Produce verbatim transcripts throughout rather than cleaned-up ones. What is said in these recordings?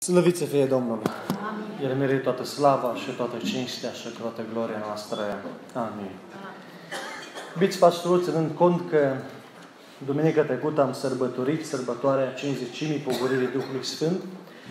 Slăvit să fie Domnul! Amin. El merită toată slava și toată cinstea și toată gloria noastră. Amin. Iubiți pastori, ținând cont că duminica trecută am sărbătorit sărbătoarea cincizecimii Pogorârii Duhului Sfânt,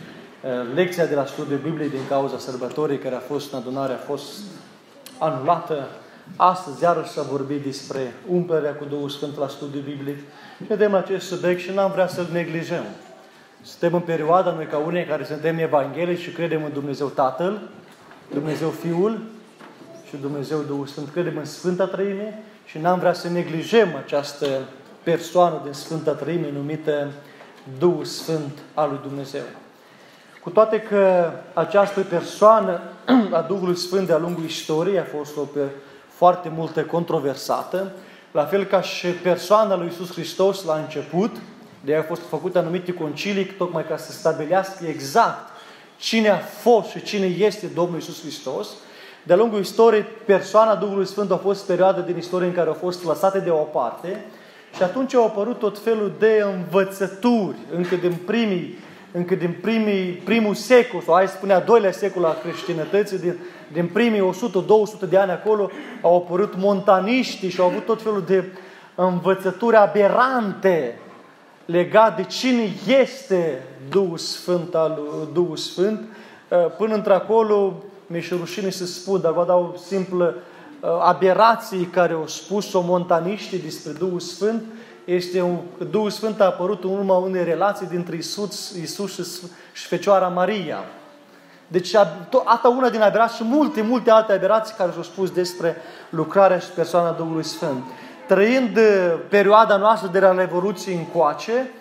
lecția de la studiul Bibliei din cauza sărbătorii care a fost în adunare a fost anulată. Astăzi iarăși s-a vorbit despre umplerea cu Duhul Sfânt la studiul Bibliei. Vedem acest subiect și n-am vrea să-l neglijăm. Suntem în perioada, noi ca unii care suntem evanghelici și credem în Dumnezeu Tatăl, Dumnezeu Fiul și Dumnezeu Duhul Sfânt. Credem în Sfânta Treime și n-am vrea să neglijăm această persoană din Sfânta Treime numită Duhul Sfânt al lui Dumnezeu. Cu toate că această persoană a Duhului Sfânt de-a lungul istoriei a fost o foarte multă controversată, la fel ca și persoana lui Iisus Hristos la început. De aia au fost făcute anumite concilii, tocmai ca să stabilească exact cine a fost și cine este Domnul Iisus Hristos. De-a lungul istoriei, persoana Duhului Sfânt a fost perioadă din istorie în care au fost lăsate deoparte și atunci au apărut tot felul de învățături, încă din primii, încă din primii, primul secol, sau hai să spune a doilea secol al creștinătății, din, din primii o sută două sute de ani acolo, au apărut montaniștii și au avut tot felul de învățături aberante legat de cine este Duhul Sfânt al Duhul Sfânt. Până într-acolo, mi-e și rușine să spun, dar vă dau o simplă aberație care au spus-o montaniștii despre Duhul Sfânt. Este un, Duhul Sfânt a apărut în urma unei relații dintre Iisus, Iisus și, și Fecioara Maria. Deci, asta una din aberații și multe, multe alte aberații care s-au spus despre lucrarea și persoana Duhului Sfânt. Trăind perioada noastră de la Revoluție încoace,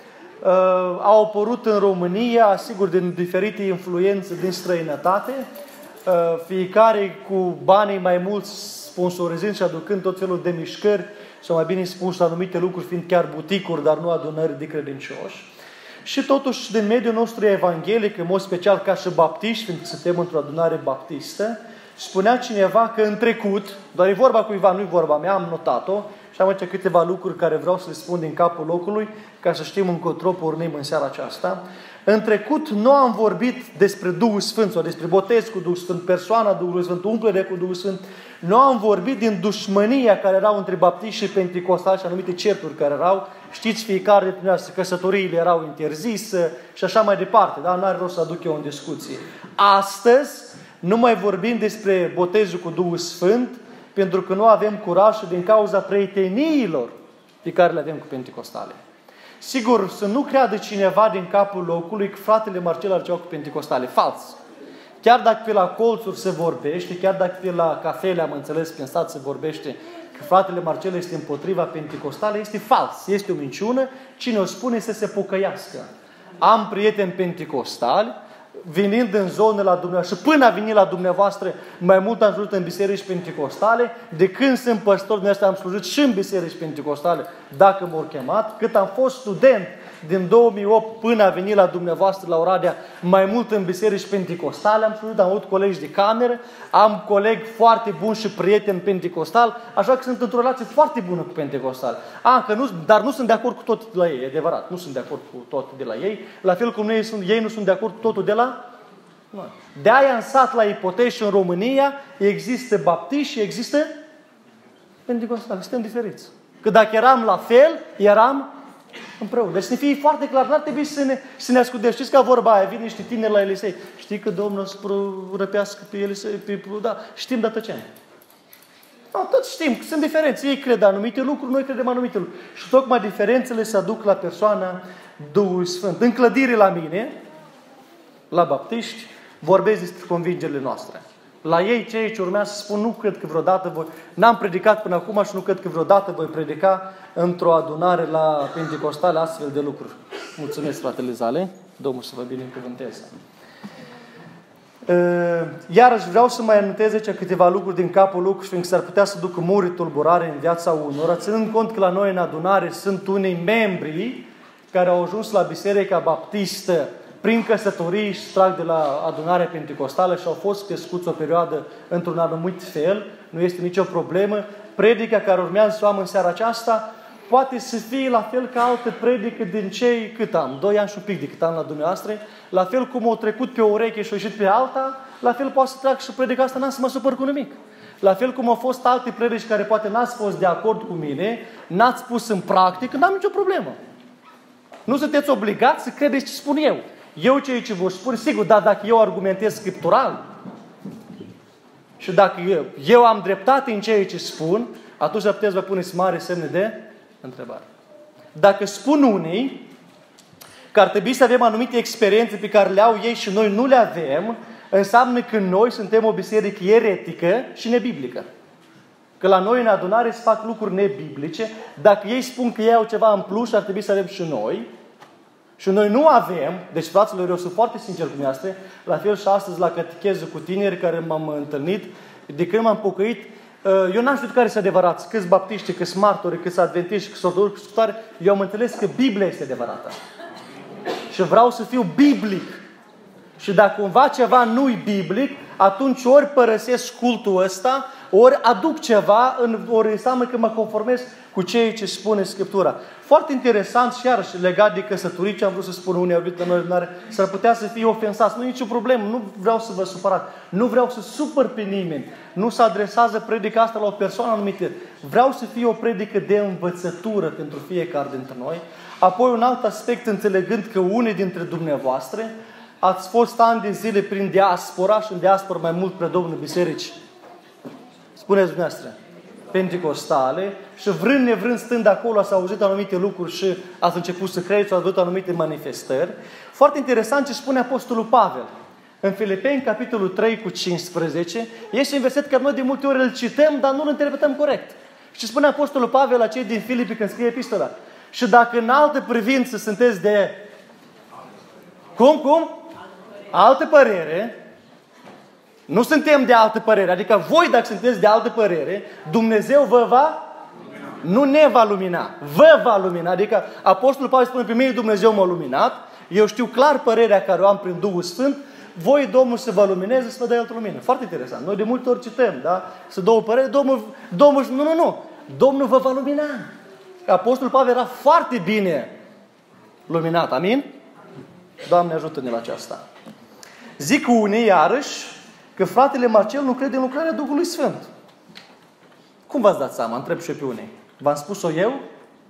au apărut în România, sigur, din diferite influențe din străinătate, fiecare cu banii mai mulți sponsorizând și aducând tot felul de mișcări, sau mai bine spus anumite lucruri, fiind chiar buticuri, dar nu adunări de credincioși. Și totuși, din mediul nostru evanghelic, în mod special ca și baptiști, fiindcă suntem într-o adunare baptistă, spunea cineva că în trecut, doar e vorba cuiva, nu e vorba mea, am notat-o, și am aici câteva lucruri care vreau să le spun din capul locului, ca să știm încotro pornim în seara aceasta. În trecut nu am vorbit despre Duhul Sfânt sau despre botez cu Duhul Sfânt, persoana Duhului Sfânt, umplere cu Duhul Sfânt. Nu am vorbit din dușmânia care erau între baptiști și penticostali și anumite certuri care erau. Știți, fiecare dintre noastre, căsătoriile erau interzise și așa mai departe. Dar n-are rost să aduc eu în discuție. Astăzi nu mai vorbim despre botezul cu Duhul Sfânt, pentru că nu avem curaj și din cauza prieteniilor pe care le avem cu penticostale. Sigur, să nu creadă cineva din capul locului că fratele Marcel are ceva cu penticostale. Fals! Chiar dacă pe la colțuri se vorbește, chiar dacă pe la cafele, am înțeles, pe stat se vorbește că fratele Marcel este împotriva penticostale, este fals. Este o minciună. Cine o spune să se pocăiască. Am prieteni penticostali, venind în zonă la dumneavoastră și până a venit la dumneavoastră, mai mult am slujit în biserici penticostale, de când sunt păstor, dumneavoastră am slujit și în biserici penticostale, dacă m-au chemat, cât am fost student din două mii opt până a venit la dumneavoastră la Oradea, mai mult în biserici penticostale am slujit, am avut colegi de cameră, am colegi foarte buni și prieteni penticostali, așa că sunt într-o relație foarte bună cu penticostali. A, că nu, dar nu sunt de acord cu tot de la ei, e adevărat, nu sunt de acord cu tot de la ei, la fel cum ei, sunt, ei nu sunt de acord cu totul de la noi. De aia în sat la ipotezi și în România există baptiști și există penticostali, suntem diferiți. Că dacă eram la fel, eram împreună. Deci să ne fie foarte clar, n-ar trebui să ne, să ne ascundem. Știți ca vorba aia, vin niște tineri la Elisei. Știi că Domnul să răpească pe Elisei, pe, da, știm de tăcem. No, tot știm că sunt diferențe. Ei cred anumite lucruri, noi credem anumite lucruri. Și tocmai diferențele se aduc la persoana Duhului Sfânt. În clădire la mine, la baptiști, vorbesc despre convingerile noastre. La ei, cei ce urmează să spun, nu cred că vreodată voi... N-am predicat până acum și nu cred că vreodată voi predica într-o adunare la penticostale astfel de lucruri. Mulțumesc, fratele Zale. Domnul să vă binecuvânteze. Iarăși vreau să mai amintez aici câteva lucruri din capul locului, fiindcă s-ar putea să ducă muri tulburare în viața unora, ținând cont că la noi în adunare sunt unii membri care au ajuns la Biserica Baptistă prin căsătorii și trag de la adunarea penticostală și au fost crescuți o perioadă într-un anumit fel, nu este nicio problemă. Predica care urmează să o am în seara aceasta poate să fie la fel ca altă predică din cei, cât am, doi ani și un pic de cât am la dumneavoastră, la fel cum au trecut pe o ureche și au ieșit pe alta, la fel poate să treacă și predica asta, n-am să mă supăr cu nimic. La fel cum au fost alte predici care poate n-ați fost de acord cu mine, n-ați pus în practică, n-am nicio problemă. Nu sunteți obligați să credeți ce spun eu. Eu ceea ce vă spun, sigur, dar dacă eu argumentez scriptural și dacă eu, eu am dreptate în ceea ce spun, atunci puteți vă puneți mare semne de întrebare. Dacă spun unii că ar trebui să avem anumite experiențe pe care le au ei și noi nu le avem, înseamnă că noi suntem o biserică eretică și nebiblică. Că la noi în adunare se fac lucruri nebiblice. Dacă ei spun că ei au ceva în plus, ar trebui să avem și noi. Și noi nu avem. Deci, fraților, eu sunt foarte sincer cu dumneavoastră. La fel și astăzi la catecheză cu tineri care m-am întâlnit. De când m-am pocăit, eu n-am știut care sunt adevărați. Câți baptiști, câți martori, câți adventiști, câți ortodoxi, câți sutare. Eu am înțeles că Biblia este adevărată. Și vreau să fiu biblic. Și dacă cumva ceva nu-i biblic, atunci ori părăsesc cultul ăsta, ori aduc ceva, în, ori înseamnă că mă conformez cu ceea ce spune Scriptura. Foarte interesant și iarăși legat de căsătorii, ce am vrut să spun unii au venit la noi, s-ar putea să fie ofensați. Nu e nicio problemă, nu vreau să vă supărați. Nu vreau să supăr pe nimeni. Nu se adresează predica asta la o persoană anumită. Vreau să fie o predică de învățătură pentru fiecare dintre noi. Apoi un alt aspect, înțelegând că unii dintre dumneavoastră ați fost ani de zile prin diaspora și în diaspora mai mult predomnă biserici, spuneți dumneavoastră, penticostale, și vrând nevrând stând acolo ați auzit anumite lucruri și ați început să credeți, ați văzut anumite manifestări. Foarte interesant ce spune Apostolul Pavel. În Filipeni, capitolul trei cu cincisprezece, este un verset care noi de multe ori îl cităm, dar nu îl interpretăm corect. Și spune Apostolul Pavel la cei din Filipi când scrie epistola. Și dacă în altă privință sunteți de... Cum, cum? Altă părere. Nu suntem de altă părere. Adică voi, dacă sunteți de altă părere, Dumnezeu vă va... Nu ne va lumina. Vă va lumina. Adică Apostolul Pavel spune, pe mine Dumnezeu m-a luminat. Eu știu clar părerea care o am prin Duhul Sfânt. Voi, Domnul, să vă lumineze, să vă dea altă lumină. Foarte interesant. Noi de multe ori cităm, da? Să două păreri. Domnul, Domnul... Nu, nu, nu. Domnul vă va lumina. Apostolul Pavel era foarte bine luminat. Amin? Doamne, ajută-ne la aceasta. Zic unii, iarăși, că fratele Marcel nu crede în lucrarea Duhului Sfânt. Cum v-ați dat seama? Întreb și pe unii. V-am spus-o eu?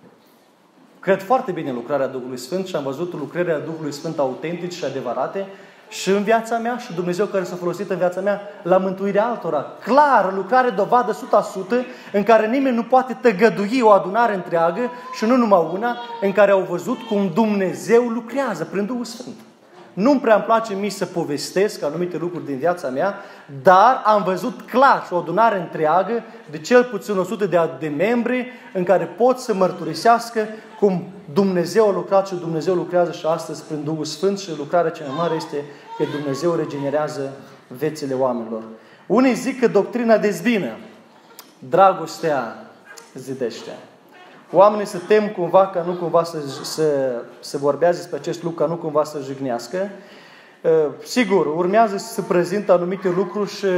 Cred foarte bine în lucrarea Duhului Sfânt și am văzut lucrarea Duhului Sfânt autentice și adevărate și în viața mea și Dumnezeu care s-a folosit în viața mea la mântuirea altora. Clar, lucrare dovadă o sută la sută în care nimeni nu poate tăgădui o adunare întreagă și nu numai una, în care au văzut cum Dumnezeu lucrează prin Duhul Sfânt. Nu-mi prea îmi place mie să povestesc anumite lucruri din viața mea, dar am văzut clar și o adunare întreagă de cel puțin o sută de, de membri în care pot să mărturisească cum Dumnezeu a lucrat și Dumnezeu lucrează și astăzi prin Duhul Sfânt și lucrarea cea mai mare este că Dumnezeu regenerează viețile oamenilor. Unii zic că doctrina dezbină, dragostea zidește. Oamenii se tem cumva ca nu cumva să, să, să vorbească despre acest lucru, ca nu cumva să jignească. Sigur, urmează să se prezinte anumite lucruri și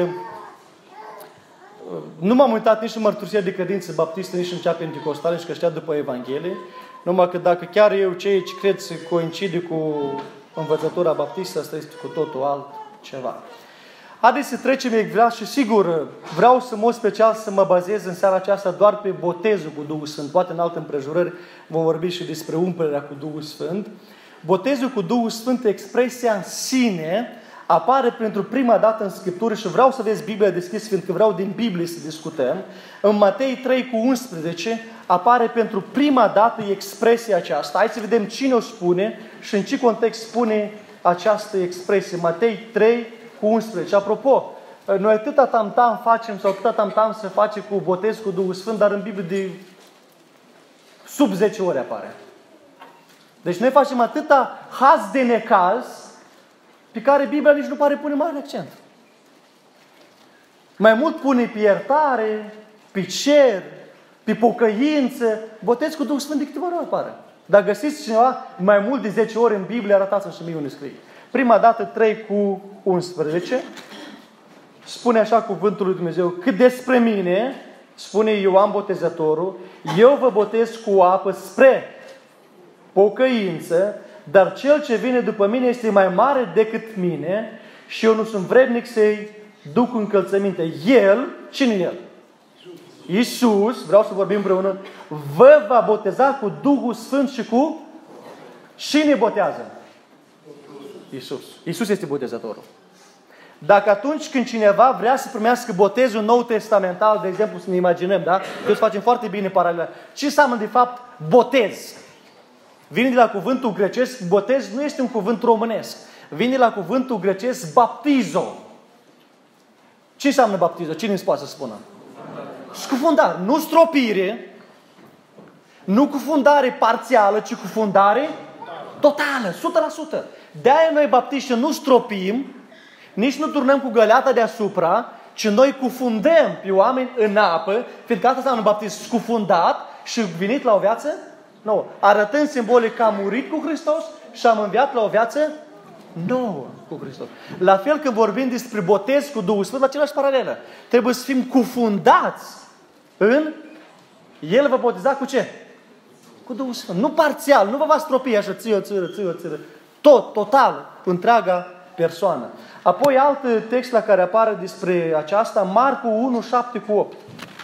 nu m-am uitat nici în mărturisia de credință baptistă, nici în cea penticostală, nici că știa după Evanghelie. Numai că dacă chiar eu ceea ce cred să coincide cu învățătura baptistă, asta este cu totul altceva. Haideți să trecem exact și sigur vreau să mă special să mă bazez în seara aceasta doar pe botezul cu Duhul Sfânt. Poate în alte împrejurări vom vorbi și despre umplerea cu Duhul Sfânt. Botezul cu Duhul Sfânt, expresia în sine, apare pentru prima dată în Scriptură și vreau să vezi Biblia deschis, fiindcă vreau din Biblie să discutăm. În Matei trei cu unsprezece apare pentru prima dată expresia aceasta. Hai să vedem cine o spune și în ce context spune această expresie. Matei trei cu unsprezece. Apropo, noi atâta tam-tam facem sau atâta tam-tam se face cu botez cu Duhul Sfânt, dar în Biblie de sub zece ori apare. Deci noi facem atâta haz de necaz pe care Biblia nici nu pare pune mare accent. Mai mult pune pe iertare, pe cer, pe pocăință. Botez cu Duhul Sfânt de câteva ori apare. Dacă găsiți cineva mai mult de zece ori în Biblie, arătați-mi și mie unde scrie. Prima dată trei cu unsprezece spune așa cuvântul lui Dumnezeu: că despre mine spune Ioan Botezătorul, eu vă botez cu apă spre pocăință, dar cel ce vine după mine este mai mare decât mine și eu nu sunt vrednic să-i duc încălțăminte. El, cine El? Iisus, vreau să vorbim împreună, vă va boteza cu Duhul Sfânt și cu... Cine botează? Iisus. Iisus este botezătorul. Dacă atunci când cineva vrea să primească botezul nou testamental, de exemplu, să ne imaginăm, da? Că facem foarte bine paralel. Ce înseamnă de fapt botez? Vine de la cuvântul grecesc, botez nu este un cuvânt românesc. Vine de la cuvântul grecesc baptizo. Ce înseamnă baptizo? Cine îți poate să spună? Scufundare. Nu stropire, nu cufundare parțială, ci cufundare totală, o sută la sută. De-aia noi baptiști nu stropim, nici nu turnăm cu găleata deasupra, ci noi cufundăm pe oameni în apă, fiindcă asta înseamnă baptism scufundat și venit la o viață nouă. Arătând simbolic că am murit cu Hristos și am înviat la o viață nouă cu Hristos. La fel când vorbim despre botez cu Duhul Sfânt, la același paralelă. Trebuie să fim cufundați în... El vă boteza cu ce? Cu Duhul Sfânt. Nu parțial, nu vă va stropi așa, ție o țără, ție o țără. Tot, total, întreaga persoană. Apoi alt text la care apare despre aceasta, Marcu unu, șapte cu opt.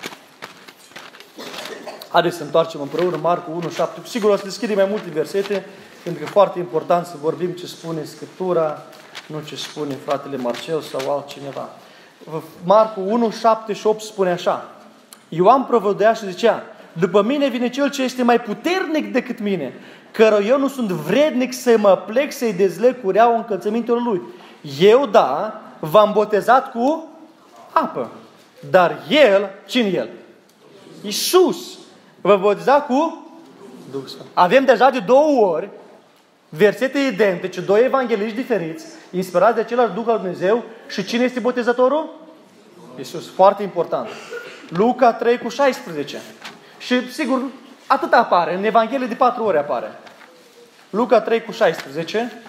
Haideți să întoarcem împreună, Marcu unu, șapte. Sigur o să deschidem mai multe versete, pentru că e foarte important să vorbim ce spune Scriptura, nu ce spune fratele Marcel sau altcineva. Marcu unu, șapte și opt spune așa. Ioan propovăduia și zicea, după mine vine cel ce este mai puternic decât mine, căruia eu nu sunt vrednic să mă plec să-i dezleg cureaua încălțămintelor lui. Eu, da, v-am botezat cu apă. Dar El, cine El? Iisus vă boteza cu Duhul Sfânt. Avem deja de două ori versete identice, doi evangeliști diferiți, inspirați de același Duh al Dumnezeu. Și cine este botezătorul? Iisus. Foarte important. Luca trei cu șaisprezece. Și sigur, atât apare. În Evanghelie de patru ori apare. Luca trei cu șaisprezece.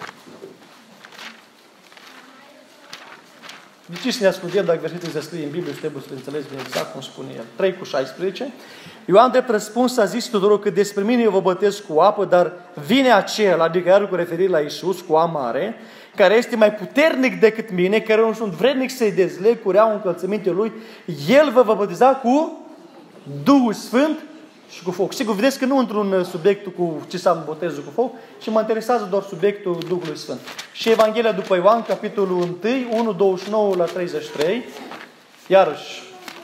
De ce să ne ascultăm dacă versetul se scrie în Biblie și trebuie să le înțelegem exact cum spune el? trei cu șaisprezece. Ioan drept răspuns a zis tuturor că despre mine eu vă botez cu apă, dar vine acela, adică iar cu referire la Iisus, cu A mare, care este mai puternic decât mine, care nu sunt vrednic să-i dezleg cureaua încălțămintele lui, El vă va boteza cu Duhul Sfânt și cu foc. Sigur, vedeți că nu într-un subiectul cu ce înseamnă botezul cu foc, ci mă interesează doar subiectul Duhului Sfânt. Și Evanghelia după Ioan, capitolul unu, unu, douăzeci și nouă la treizeci și trei, iarăși,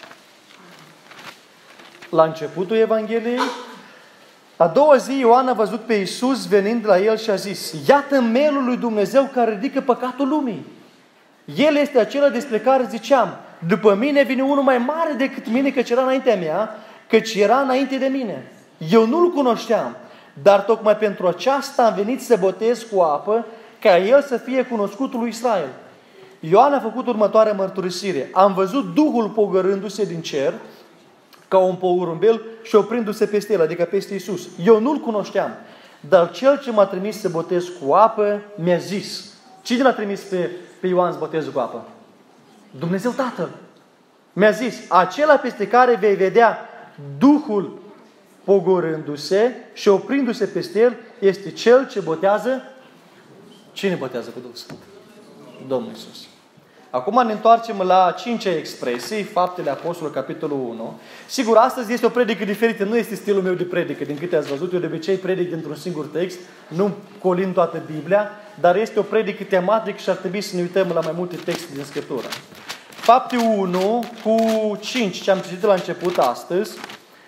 la începutul Evangheliei, a doua zi Ioan a văzut pe Iisus venind la el și a zis, iată mielul lui Dumnezeu care ridică păcatul lumii. El este acela despre care ziceam, după mine vine unul mai mare decât mine, căci era înaintea mea, căci era înainte de mine. Eu nu-l cunoșteam, dar tocmai pentru aceasta am venit să botez cu apă, ca el să fie cunoscutul lui Israel. Ioan a făcut următoarea mărturisire. Am văzut Duhul pogorându-se din cer, ca un porumbel și oprindu-se peste el, adică peste Iisus. Eu nu-l cunoșteam, dar cel ce m-a trimis să botez cu apă mi-a zis. Cine l-a trimis pe, pe Ioan să boteze cu apă? Dumnezeu Tatăl. Mi-a zis, acela peste care vei vedea Duhul pogorându-se și oprindu-se peste el, este cel ce botează. Cine botează cu Duhul Sfânt? Domnul Iisus. Acum ne întoarcem la cincea expresie, Faptele Apostolilor, capitolul unu. Sigur, astăzi este o predică diferită, nu este stilul meu de predică, din câte ați văzut. Eu de obicei predic dintr-un singur text, nu colin toată Biblia, dar este o predică tematică și ar trebui să ne uităm la mai multe texte din Scriptură. Fapte unu cu cinci, ce am citit la început astăzi.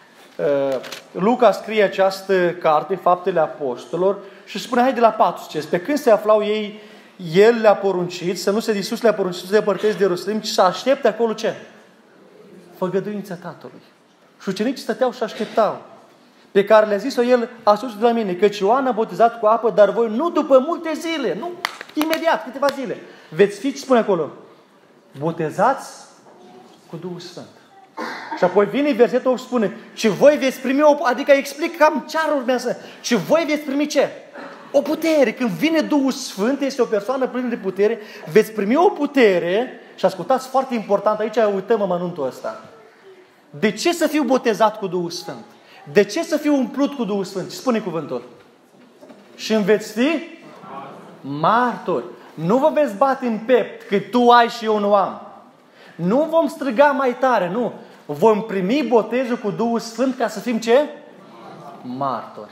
Luca scrie această carte, Faptele Apostolilor, și spune, hai de la patru, pe când se aflau ei, El le-a poruncit, să nu se Iisus le-a poruncit să se depărteze de Ierusalim, ci să aștepte acolo ce? Făgăduința Tatălui. Și ucenicii stăteau și așteptau. Pe care le-a zis-o El, ascultați de la mine, căci Ioan a botezat cu apă, dar voi nu după multe zile, nu imediat, câteva zile. Veți fi, ce spune acolo? Botezați cu Duhul Sfânt. Și apoi vine versetul și spune, și voi veți primi o, adică explic cam ce ar urmează, și voi veți primi ce? O putere. Când vine Duhul Sfânt, este o persoană plină de putere, veți primi o putere, și ascultați, foarte important, aici uităm amănuntul ăsta. De ce să fiu botezat cu Duhul Sfânt? De ce să fiu umplut cu Duhul Sfânt? Ce spune cuvântul? Și veți fi martori. Nu vă veți bate în pept că tu ai și eu nu am. Nu vom striga mai tare, nu. Vom primi botezul cu Duhul Sfânt ca să fim ce? Martori.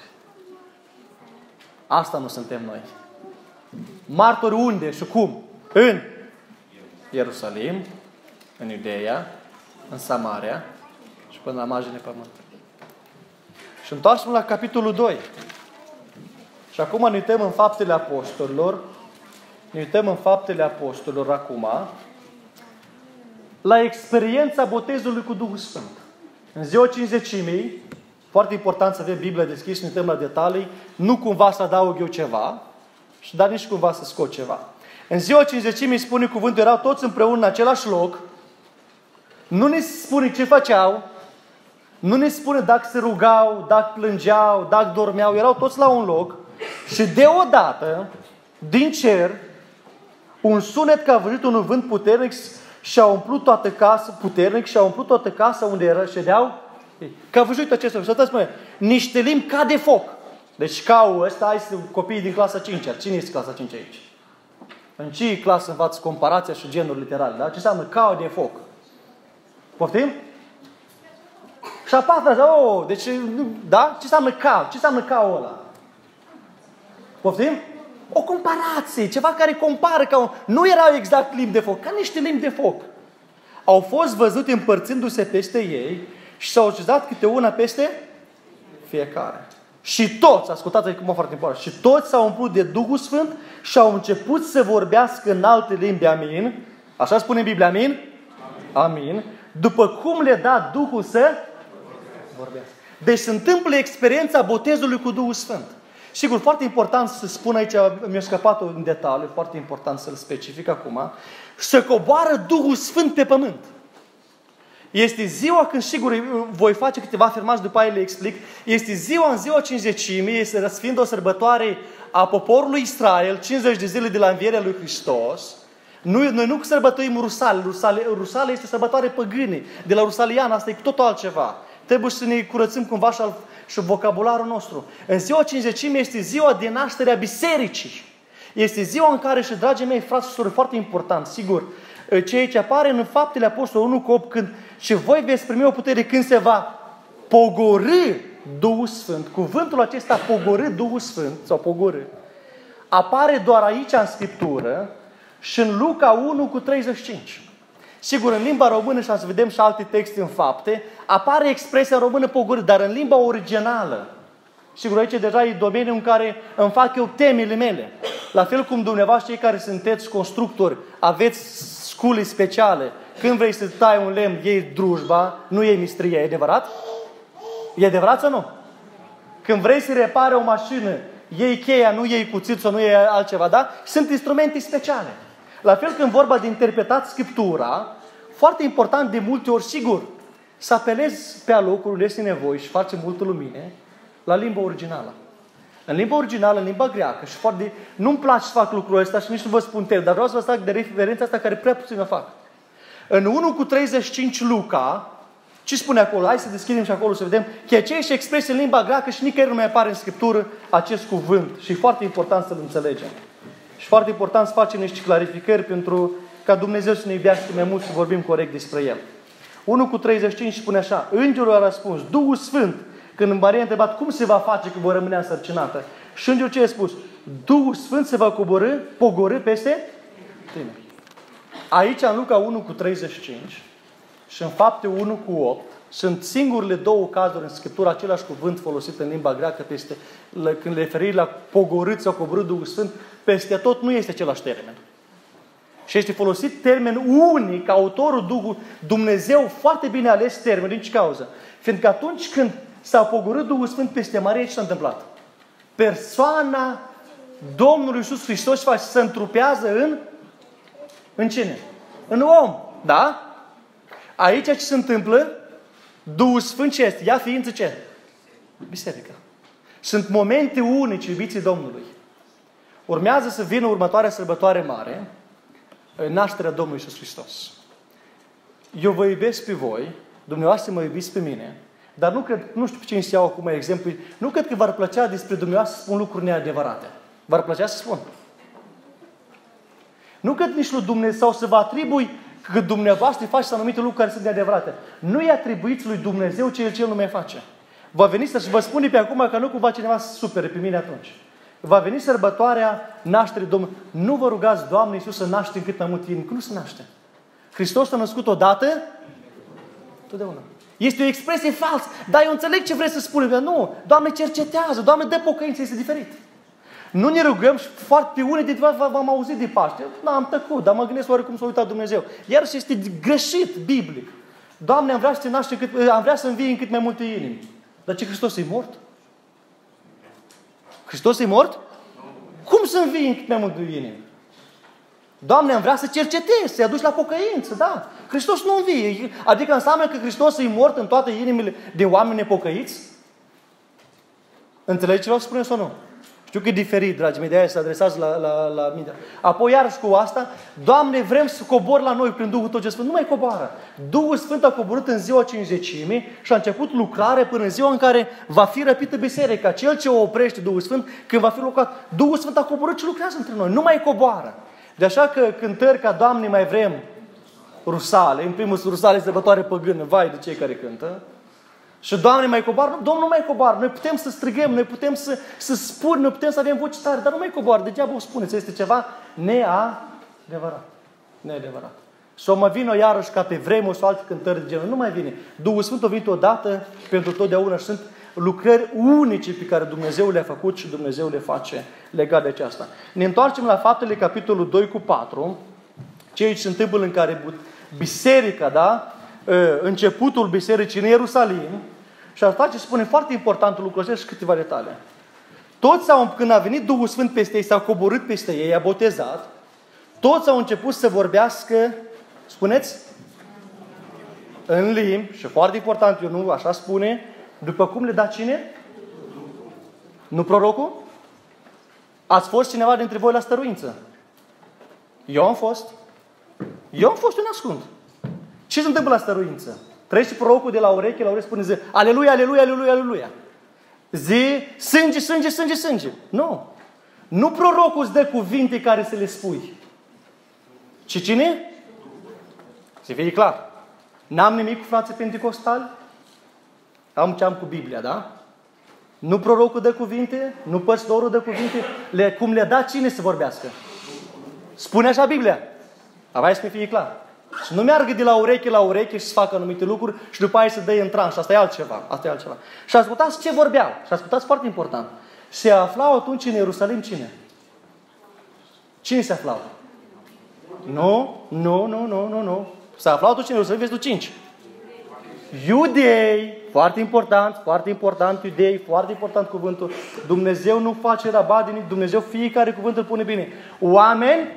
Asta nu suntem noi. Martori unde și cum? În Ierusalim, în Iudeea, în Samaria și până la marginea pământului. Și întoarcem la capitolul doi. Și acum ne uităm în Faptele Apostolilor. Ne uităm în Faptele Apostolilor acum la experiența botezului cu Duhul Sfânt. În ziua Cincizecimii, foarte important să avem Biblia deschisă, ne uităm la detalii, nu cumva să adaug eu ceva, dar nici cumva să scot ceva. În ziua Cincizecimii spune cuvântul, erau toți împreună în același loc, nu ne spune ce făceau, nu ne spune dacă se rugau, dacă plângeau, dacă dormeau, erau toți la un loc și deodată, din cer, un sunet ca văzut un vânt puternic și-a umplut toată casa, puternic și-a umplut toată casa unde era, ședeau. Că a văzut acest lucru. Să spune, niște limbi ca de foc. Deci ca ăsta, hai să copiii din clasa cincea. Cine este clasa cincea aici? În ce clasă învață comparația și genuri literale? Da? Ce înseamnă ca de foc? Poftim? Și a patra, oh, deci, da? Ce înseamnă ca? Ce înseamnă ca ăla? Poftim? O comparație, ceva care compară ca un... Nu erau exact limbi de foc, ca niște limbi de foc. Au fost văzute împărțindu-se peste ei și s-au așezat câte una peste fiecare. Și toți, ascultați-i cum a foarte important, și toți s-au umplut de Duhul Sfânt și au început să vorbească în alte limbi, amin. Așa spune Biblia, amin? Amin. După cum le da Duhul să vorbească. Deci se întâmplă experiența botezului cu Duhul Sfânt. Sigur, foarte important să spun aici, mi-a scăpat în detaliu, foarte important să-l specific acum, să coboară Duhul Sfânt pe pământ. Este ziua când, sigur, voi face câteva afirmații, după aia le explic, este ziua în ziua Cincizecimii, este fiind o sărbătoare a poporului Israel, cincizeci de zile de la învierea lui Hristos. Noi, noi nu sărbătorim Rusale. Rusale, Rusale este sărbătoare păgâne. De la Rusalian, asta e cu totul altceva. Trebuie să ne curățim cumva și, al, și vocabularul nostru. În ziua Cincizecimii este ziua de naștere a bisericii. Este ziua în care, și dragii mei, frați și surori, foarte important, sigur, ceea ce apare în Faptele Apostolului unu cu opt, când și voi veți primi o putere când se va pogorî Duhul Sfânt. Cuvântul acesta, pogorî Duhul Sfânt, sau pogorî, apare doar aici în Scriptură și în Luca unu cu treizeci și cinci. Sigur, în limba română, și să vedem și alte texte în Fapte, apare expresia română pogorâ, dar în limba originală. Sigur, aici deja e domeniul în care îmi fac eu temele mele. La fel cum dumneavoastră, cei care sunteți constructori, aveți scule speciale. Când vrei să tai un lemn, iei drujba, nu iei mistria. E adevărat? E adevărat sau nu? Când vrei să repare o mașină, iei cheia, nu iei cuțit sau nu iei altceva, da? Sunt instrumente speciale. La fel când vorba de interpretat Scriptura, foarte important de multe ori, sigur, să apelezi pe alocurile este nevoie și face multă lumine la limba originală. În limba originală, în limba greacă, și foarte... Nu-mi place să fac lucrul ăsta și nici nu vă spun ter, dar vreau să vă fac de referința asta care prea puțin o fac. În unu cu treizeci și cinci Luca, ce spune acolo? Hai să deschidem și acolo să vedem că aceeași expresie în limba greacă și nicăieri nu mai apare în Scriptură acest cuvânt. Și e foarte important să-l înțelegem. Și foarte important să facem niște clarificări pentru ca Dumnezeu să ne iubească mai mult și să vorbim corect despre El. unu cu treizeci și cinci spune așa: Îngerul a răspuns, Duhul Sfânt, când Maria a întrebat cum se va face că vor rămâne însărcinată. Și îngerul ce a spus? Duhul Sfânt se va coborî, pogorî peste tine. Aici, în Luca unu cu treizeci și cinci și în Fapte unu cu opt, sunt singurele două cazuri în Scriptură, același cuvânt folosit în limba greacă, peste, când le referi la pogorât sau coborât Duhul Sfânt, peste tot nu este același termen. Și este folosit termen unic, autorul Duhul, Dumnezeu foarte bine ales termen, din ce cauză? Fiindcă atunci când s-a pogorât Duhul Sfânt peste Maria, ce s-a întâmplat? Persoana Domnului Iisus Hristos se întrupează în în cine? În om. Da? Aici ce se întâmplă? Duhul Sfânt ce este? Ea ființă ce? Biserica. Sunt momente unice, iubiții Domnului. Urmează să vină următoarea sărbătoare mare, nașterea Domnului Iisus Hristos. Eu vă iubesc pe voi dumneavoastră mă iubiți pe mine, dar nu cred, nu știu pe cine să iau acum exemplu, nu cred că v-ar plăcea despre dumneavoastră să spun lucruri neadevărate. V-ar plăcea să spun? Nu cred nici lui Dumnezeu, sau să vă atribui că dumneavoastră faceți anumite lucruri care sunt neadevărate. Nu îi atribuiți lui Dumnezeu ceea ce El nu mai face. Va veni să vă spune pe acum că nu cumva cineva să supere pe mine atunci. Va veni sărbătoarea nașterii Domnului. Nu vă rugați, Doamne Iisus, să naște cât mai mult inimi, că nu se naște. Hristos a născut odată, totdeauna. Este o expresie falsă. Dar eu înțeleg ce vreți să spuneți. Dar nu, Doamne cercetează, Doamne dă pocăință, este diferit. Nu ne rugăm și foarte unii dintre voi v-am auzit de Paște. Nu, am tăcut, dar mă gândesc oare cum s-a uitat Dumnezeu. Iar și este greșit biblic. Doamne, am vrea să te naște cât, am vrea să învii în cât mai multe inimi. Dar ce, Hristos e mort? Hristos e mort? Cum să învii în cât mai multe inimi? Doamne, am vrea să cercetezi, să-i aduci la pocăință, da. Hristos nu învie. Adică înseamnă că Hristos e mort în toate inimile de oameni nepocăiți? Înțelegeți ce vreau să spun sau nu? Știu că e diferit, dragii mei, de aia să adresați la, la, la mine. Apoi, iarăși cu asta, Doamne, vrem să cobor la noi prin Duhul Tău ce Sfânt. Nu mai coboară. Duhul Sfânt a coborât în ziua cincizecimii și a început lucrare până în ziua în care va fi răpită biserica. Cel ce o oprește, Duhul Sfânt, când va fi lucrat, Duhul Sfânt a coborât și lucrează între noi. Nu mai coboară. De așa că cântări ca Doamne mai vrem rusale, în primul rusale sărbătoare păgână, vai de cei care cântă. Și Doamne mai coboară, nu, Domnul nu mai coboară. Noi putem să strigăm, noi putem să, să spunem, noi putem să avem voci tare, dar nu mai coboară. Degeaba o spuneți, este ceva neadevărat. Neadevărat. Și o mă vină iarăși ca pe vremuri sau alte cântări de genul. Nu mai vine. Duhul Sfânt a venit odată pentru totdeauna și sunt lucrări unice pe care Dumnezeu le-a făcut și Dumnezeu le face legat de aceasta. Ne întoarcem la Faptele, capitolul doi cu patru, ceea ce se întâmplă în care biserica, da? Începutul bisericii în Ierusalim, și asta ce spune foarte important lucrul ăsta și câteva detalii. Toți au, când a venit Duhul Sfânt peste ei, s-au coborât peste ei, i-a botezat, toți au început să vorbească, spuneți? În limbi, și foarte important, eu nu așa spune, după cum le da cine? Nu prorocul? Ați fost cineva dintre voi la stăruință? Eu am fost. Eu am fost un ascund. Ce se întâmplă la stăruință? Trece prorocul de la ureche la ureche, spune zi, aleluia, aleluia, aleluia, aleluia. Zi, sânge, sânge, sânge, sânge. Nu. Nu prorocul îți dă cuvinte care să le spui. Ci cine? Să fie clar. N-am nimic cu frații pentecostali. Am ce am cu Biblia, da? Nu prorocul dă cuvinte, nu păstorul dă cuvinte. Le, cum le da cine să vorbească? Spune așa Biblia. Avea să mi fie clar. Și nu meargă de la ureche la ureche și să facă anumite lucruri și după aia să dă în trans. Asta e altceva. Asta e altceva. Și ascultați ce vorbeau. Și ascultați foarte important. Se aflau atunci în Ierusalim cine? Cine se aflau? Nu, nu, nu, nu, nu, nu. Se aflau atunci în Ierusalim, vezi tu cinci. Iudei. Foarte important, foarte important, iudei, foarte important cuvântul. Dumnezeu nu face rabat din nimic. Dumnezeu fiecare cuvânt îl pune bine. Oameni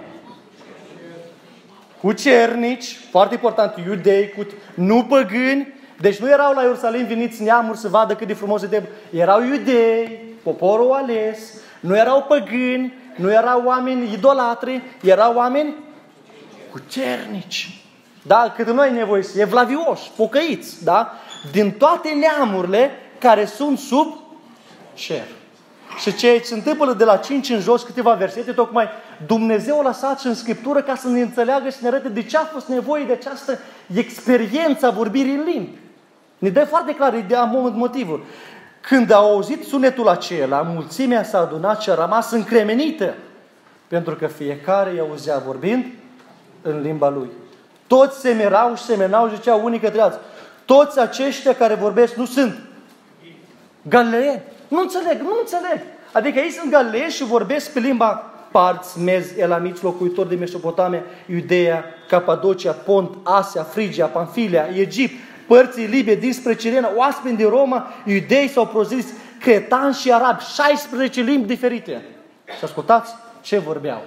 cucernici, foarte important, iudei, cu, nu păgâni. Deci nu erau la Ierusalim veniți neamuri să vadă cât de frumos e templu. Erau iudei, poporul ales, nu erau păgâni, nu erau oameni idolatri, erau oameni cucernici. Da? Cât noi nevoie să evlavioși, pocăiți, da? Din toate neamurile care sunt sub cer. Și ce se întâmplă de la cinci în jos, câteva versete, tocmai Dumnezeu a lăsat și în Scriptură ca să ne înțeleagă și ne arate de ce a fost nevoie de această experiență a vorbirii în limbi. Ne dă foarte clar ideea, motivul. Când au auzit sunetul acela, mulțimea s-a adunat și a rămas încremenită, pentru că fiecare i auzea vorbind în limba lui. Toți se mirau și semenau și ziceau unii către alții. Toți aceștia care vorbesc nu sunt galileeni. Nu înțeleg, nu înțeleg. Adică ei sunt galileeni și vorbesc pe limba parți, mezi, elamiți, locuitori din Mesopotamia, Iudeea, Capadocia, Pont, Asia, Frigia, Panfilia, Egipt, părții Libie, dinspre Cirena, oaspeți din Roma, iudei sau prozis, cretani și arabi, șaisprezece limbi diferite. Și ascultați ce vorbeau.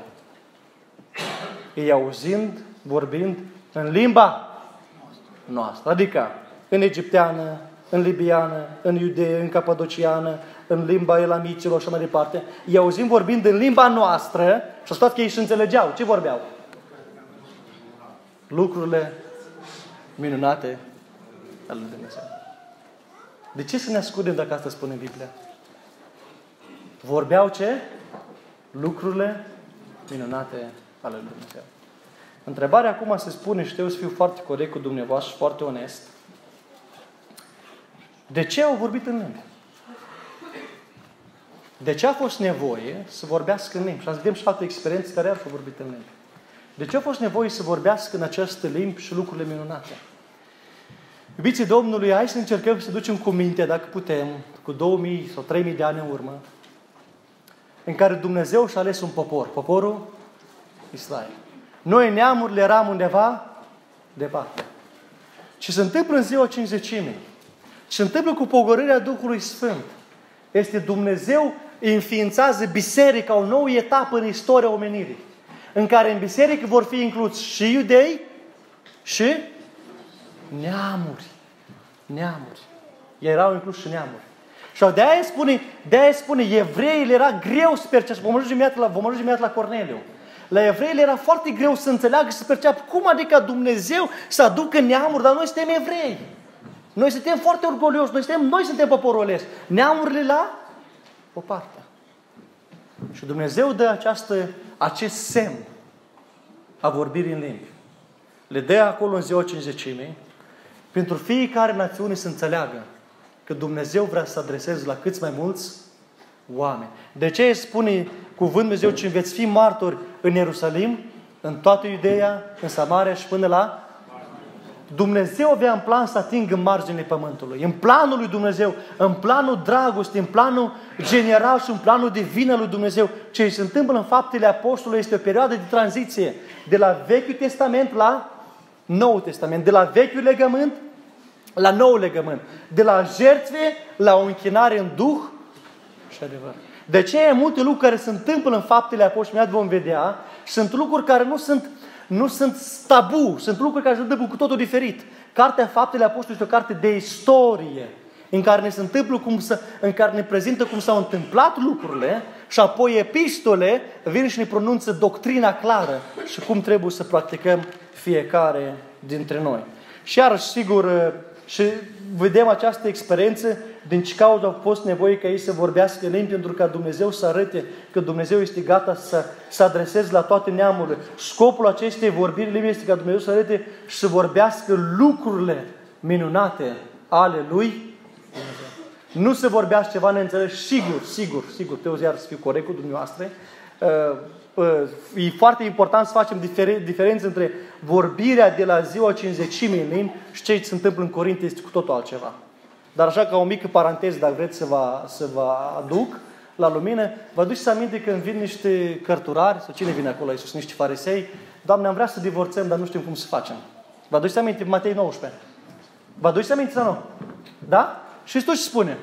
Ei auzind, vorbind în limba noastră. Adică în egipteană, în libiană, în iudee, în capadociană, în limba elamiților și mai departe. Ei auzim vorbind în limba noastră și ascultați că ei și înțelegeau. Ce vorbeau? Lucrurile minunate ale lui Dumnezeu. De ce să ne ascundem dacă asta spune Biblia? Vorbeau ce? Lucrurile minunate ale lui Dumnezeu. Întrebarea acum se spune, și eu să fiu foarte corect cu dumneavoastră și foarte onest. De ce au vorbit în limbi? De ce a fost nevoie să vorbească în limbi? Și am vedem și alte experiențe care au vorbit în limbi. De ce a fost nevoie să vorbească în această limbi și lucrurile minunate? Iubiții Domnului, hai să încercăm să ducem cu mintea, dacă putem, cu două mii sau trei mii de ani în urmă, în care Dumnezeu și-a ales un popor, poporul Israel. Noi, neamurile, eram undeva departe. Ce se întâmplă în ziua Cincizecimii, ce se întâmplă cu pogorârea Duhului Sfânt, este Dumnezeu înființează biserica, o nouă etapă în istoria omenirii, în care în biserică vor fi incluși și iudei și neamuri. Neamuri. Erau incluși și neamuri. Și de aia spune, de aia spune, evreii le era greu să perceapă. Vom ajunge imediat la, vom ajunge imediat la Corneliu. La evrei le era foarte greu să înțeleagă și să perceapă cum adică Dumnezeu să aducă neamuri, dar noi suntem evrei. Noi suntem foarte orgolioși, noi suntem, noi suntem poporul ales. Neamurile la o parte. Și Dumnezeu dă această, acest semn a vorbirii în limbi. Le dă acolo în ziua Cincizecimii, pentru fiecare națiune să înțeleagă că Dumnezeu vrea să se adreseze la câți mai mulți oameni. De ce spune cuvântul Dumnezeu ce veți fi martori în Ierusalim, în toată Iudeea, în Samaria și până la... Dumnezeu avea în plan să atingă marginile pământului. În planul lui Dumnezeu, în planul dragostei, în planul general și în planul divin al lui Dumnezeu. Ce se întâmplă în Faptele Apostolului este o perioadă de tranziție de la Vechiul Testament la Noul Testament. De la Vechiul Legământ la Noul Legământ. De la jertfe la o închinare în Duh și adevăr. De ce e multe lucruri care se întâmplă în Faptele Apostolului, vom vedea, sunt lucruri care nu sunt Nu sunt tabu, sunt lucruri care se întâmplă cu totul diferit. Cartea Faptele Apostolului este o carte de istorie, în care ne se întâmplă cum să, în care ne prezintă cum s-au întâmplat lucrurile și apoi epistole vin și ne pronunță doctrina clară și cum trebuie să practicăm fiecare dintre noi. Și iarăși, sigur, și vedem această experiență din ce cauză a fost nevoie ca ei să vorbească în limbi, pentru ca Dumnezeu să arate că Dumnezeu este gata să se adreseze la toate neamurile. Scopul acestei vorbiri în limbi este ca Dumnezeu să arate și să vorbească lucrurile minunate ale Lui Dumnezeu. Nu să vorbească ceva neînțeles, sigur, sigur, sigur, trebuie iar să fiu corect cu dumneavoastră. E foarte important să facem diferență între vorbirea de la ziua Cincizecimii în limbi și ce se întâmplă în Corinte este cu totul altceva. Dar așa, ca o mică paranteză, dacă vreți să vă, să vă aduc la lumină, vă aduceți aminte când vin niște cărturari, sau cine vine acolo, Iisus, niște farisei, Doamne, am vrea să divorțăm, dar nu știm cum să facem. Vă aduceți aminte Matei nouăsprezece? Vă aduceți aminte sau nu? Da? Și Iisus ce spune?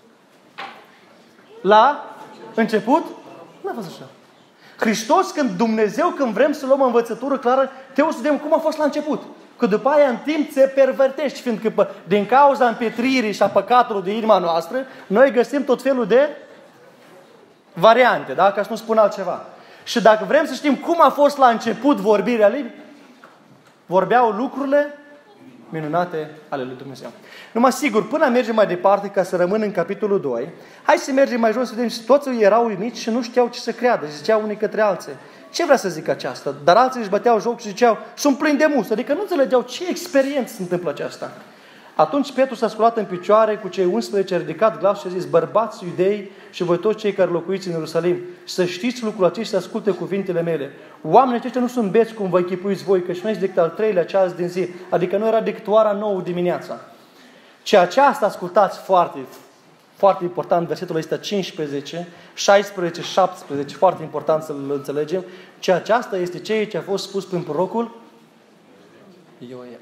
La început? Nu a fost așa. Hristos, când Dumnezeu, când vrem să luăm învățătură clară, trebuie să vedem cum a fost la început. Că după aia în timp se pervertește, fiindcă din cauza împietриrii și a păcatului de inima noastră, noi găsim tot felul de variante, da? Ca să nu spun altceva. Și dacă vrem să știm cum a fost la început vorbirea lui, vorbeau lucrurile minunate ale lui Dumnezeu. Numai sigur, până mergem mai departe, ca să rămân în capitolul doi, hai să mergem mai jos să vedem și toți erau uimiți și nu știau ce să creadă. Și ziceau unii către alții: ce vrea să zic aceasta? Dar alții își băteau joc și ziceau: sunt plini de mus. Adică nu înțelegeau ce experiență se întâmplă aceasta. Atunci Petru s-a sculat în picioare cu cei unsprezece, a ridicat glas și a zis: bărbați iudei și voi toți cei care locuiți în Ierusalim, să știți lucrul acesta și să asculte cuvintele mele. Oamenii aceștia nu sunt beți cum vă închipuiți voi, că și nu este decât al treilea ceas din zi, adică nu era decât ora nouă dimineața. Ce aceasta, ascultați foarte, foarte important, versetul ăsta cincisprezece, șaisprezece, șaptesprezece, foarte important să-l înțelegem, ce aceasta este ceea ce a fost spus prin prorocul Ioel.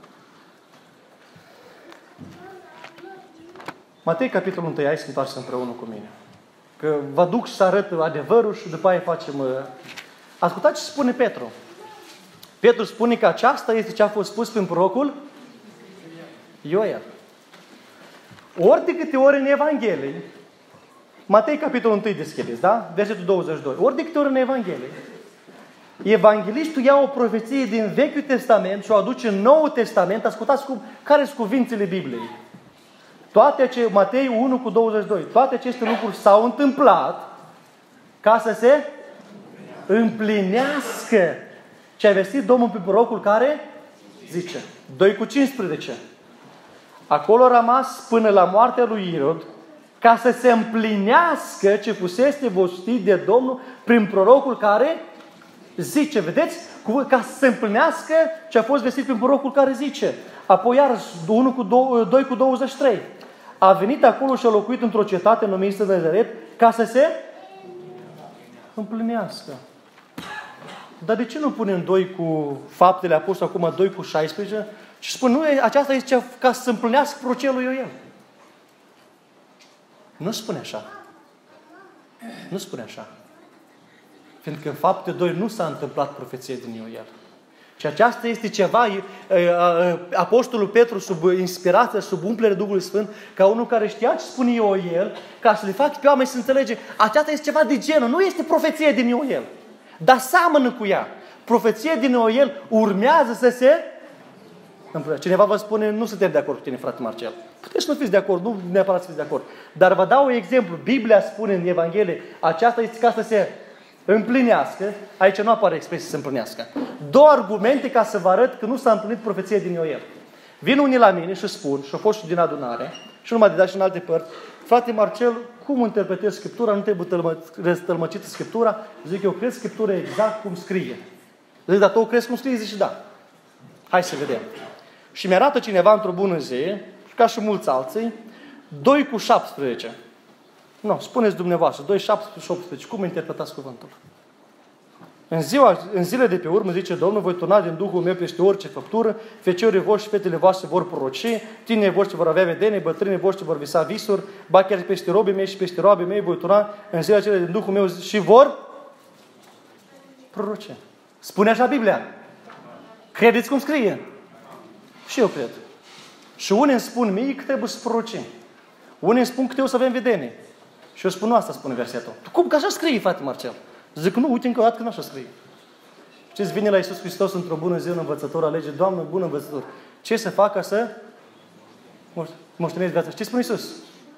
Matei, capitolul unu, hai să întoarcem împreună cu mine. Că vă duc să arăt adevărul și după aia facem... Ascultați ce spune Petru. Petru spune că aceasta este ce a fost spus prin prorocul Ioel. Ori de câte ori în Evanghelie, Matei, capitolul unu, deschideți, da? Versetul douăzeci și doi. Ori de câte ori în Evanghelie, Evanghelistul ia o profeție din Vechiul Testament și o aduce în Noul Testament. Ascultați cum, care sunt cuvintele Bibliei. Toate aceste, Matei unu cu douăzeci și doi, toate aceste lucruri s-au întâmplat ca să se împlinească ce a vestit Domnul pe prorocul care zice. doi cu cincisprezece. Acolo a rămas până la moartea lui Irod ca să se împlinească ce fusese vestit de Domnul prin prorocul care zice. Vedeți? Ca să se împlinească ce a fost vestit prin prorocul care zice. Apoi iar unu cu doi cu douăzeci și trei. A venit acolo și a locuit într-o cetate numită Nazaret ca să se împlinească. Dar de ce nu punem doi cu Faptele Apostolilor, acum doi cu șaisprezece? Și spun, nu, aceasta este ca să se împlinească procelul lui Ioel. Nu spune așa. Nu spune așa. Fiindcă în Fapte doi nu s-a întâmplat profeție din Ioel. Și aceasta este ceva, Apostolul Petru, sub inspirație, sub umplere Duhului Sfânt, ca unul care știa ce spune Ioel, ca să le facă pe oameni să înțelege, aceasta este ceva de genul, nu este profeție din Ioel, dar seamănă cu ea. Profeția din Ioel urmează să se întâmple. Cineva vă spune, nu suntem de acord cu tine, frate Marcel. Puteți să nu fiți de acord, nu neapărat să fiți de acord. Dar vă dau un exemplu. Biblia spune în Evanghelie, aceasta este ca să se împlinească. Aici nu apare expresia să se împlinească. Două argumente ca să vă arăt că nu s-a împlinit profeția din Ioel. Vin unii la mine și spun, și au fost și din adunare, și nu m-a dat și în alte părți, frate Marcel, cum interpretezi Scriptura? Nu trebuie răstălmăcită Scriptura? Zic, eu cred Scriptura exact cum scrie. Zic, dar tu crezi cum scrie? Zici, da. Hai să vedem. Și mi-arată cineva într-o bună zi, ca și mulți alții, doi cu șaptesprezece. Nu, spuneți dumneavoastră, doi, șaptesprezece și optsprezece. Cum interpretați cuvântul? În, ziua, în zile de pe urmă, zice Domnul, voi turna din Duhul meu peste orice făptură, feciorii voștri și fetele voastre vor proroci, tinerii voștri vor avea vedenie, bătrânii voștri vor visa visuri, ba chiar peste robii mei și peste robii mei voi turna în zilele acelea din Duhul meu și vor proroci. Spune așa Biblia. Credeți cum scrie? Și eu cred. Și unii îmi spun mie că trebuie să prorocim. Unii îmi spun că trebuie să avem vedenie. Și eu spun, nu asta spune versetul. Cum? Că așa scrie, frate Marcel. Zic, nu, uite încă o dată că nu așa scrie. Știți, vine la Iisus Hristos într-o bună zi, un învățător, alege, Doamne, bună învățător. Ce să fac ca să moștenesc viața? Știți, spune Iisus?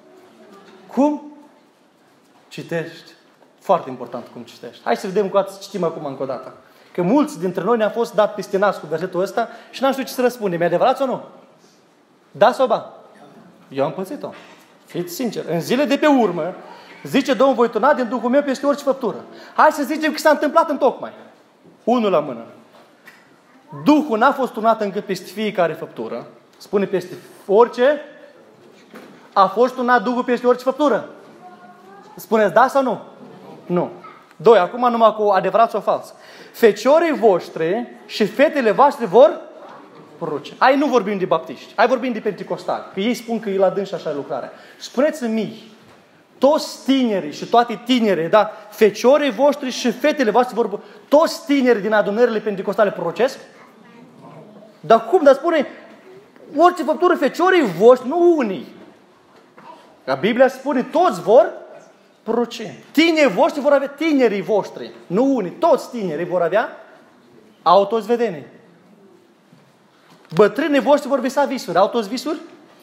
Cum? Citești. Foarte important cum citești. Hai să vedem cu atât, citim acum încă o dată. Că mulți dintre noi ne-am fost dat peste nas cu versetul ăsta și n-am știut ce să răspundem. E adevărat sau nu? Da sau ba? Eu am pățit-o. Fiți sincer. În zile de pe urmă, zice Domnul, voi turna din Duhul meu peste orice făptură. Hai să zicem că s-a întâmplat în tocmai. Unul la mână. Duhul n-a fost turnat încă peste fiecare făptură. Spune peste orice. A fost turnat Duhul peste orice făptură. Spuneți da sau nu? Nu. Doi, acum numai cu adevărat sau fals. Feciorii voștri și fetele voastre vor proroci. Hai, nu vorbim de baptiști. Hai vorbim de penticostali. Că ei spun că e la dâns așa lucrarea. Spuneți-mi mie, toți tinerii și toate tinere, da, feciorii voștri și fetele voastre vor, toți tinerii din adunările penticostale prorocesc? Dar cum? Dar spune, orice făptură, feciorii voștri, nu unii. Ca Biblia spune, toți vor proroci. Tinerii voștri vor avea, tinerii voștri, nu unii, toți tinerii vor avea autosvedenie. Bătrânii voștri vor visa visuri. Au toți visuri?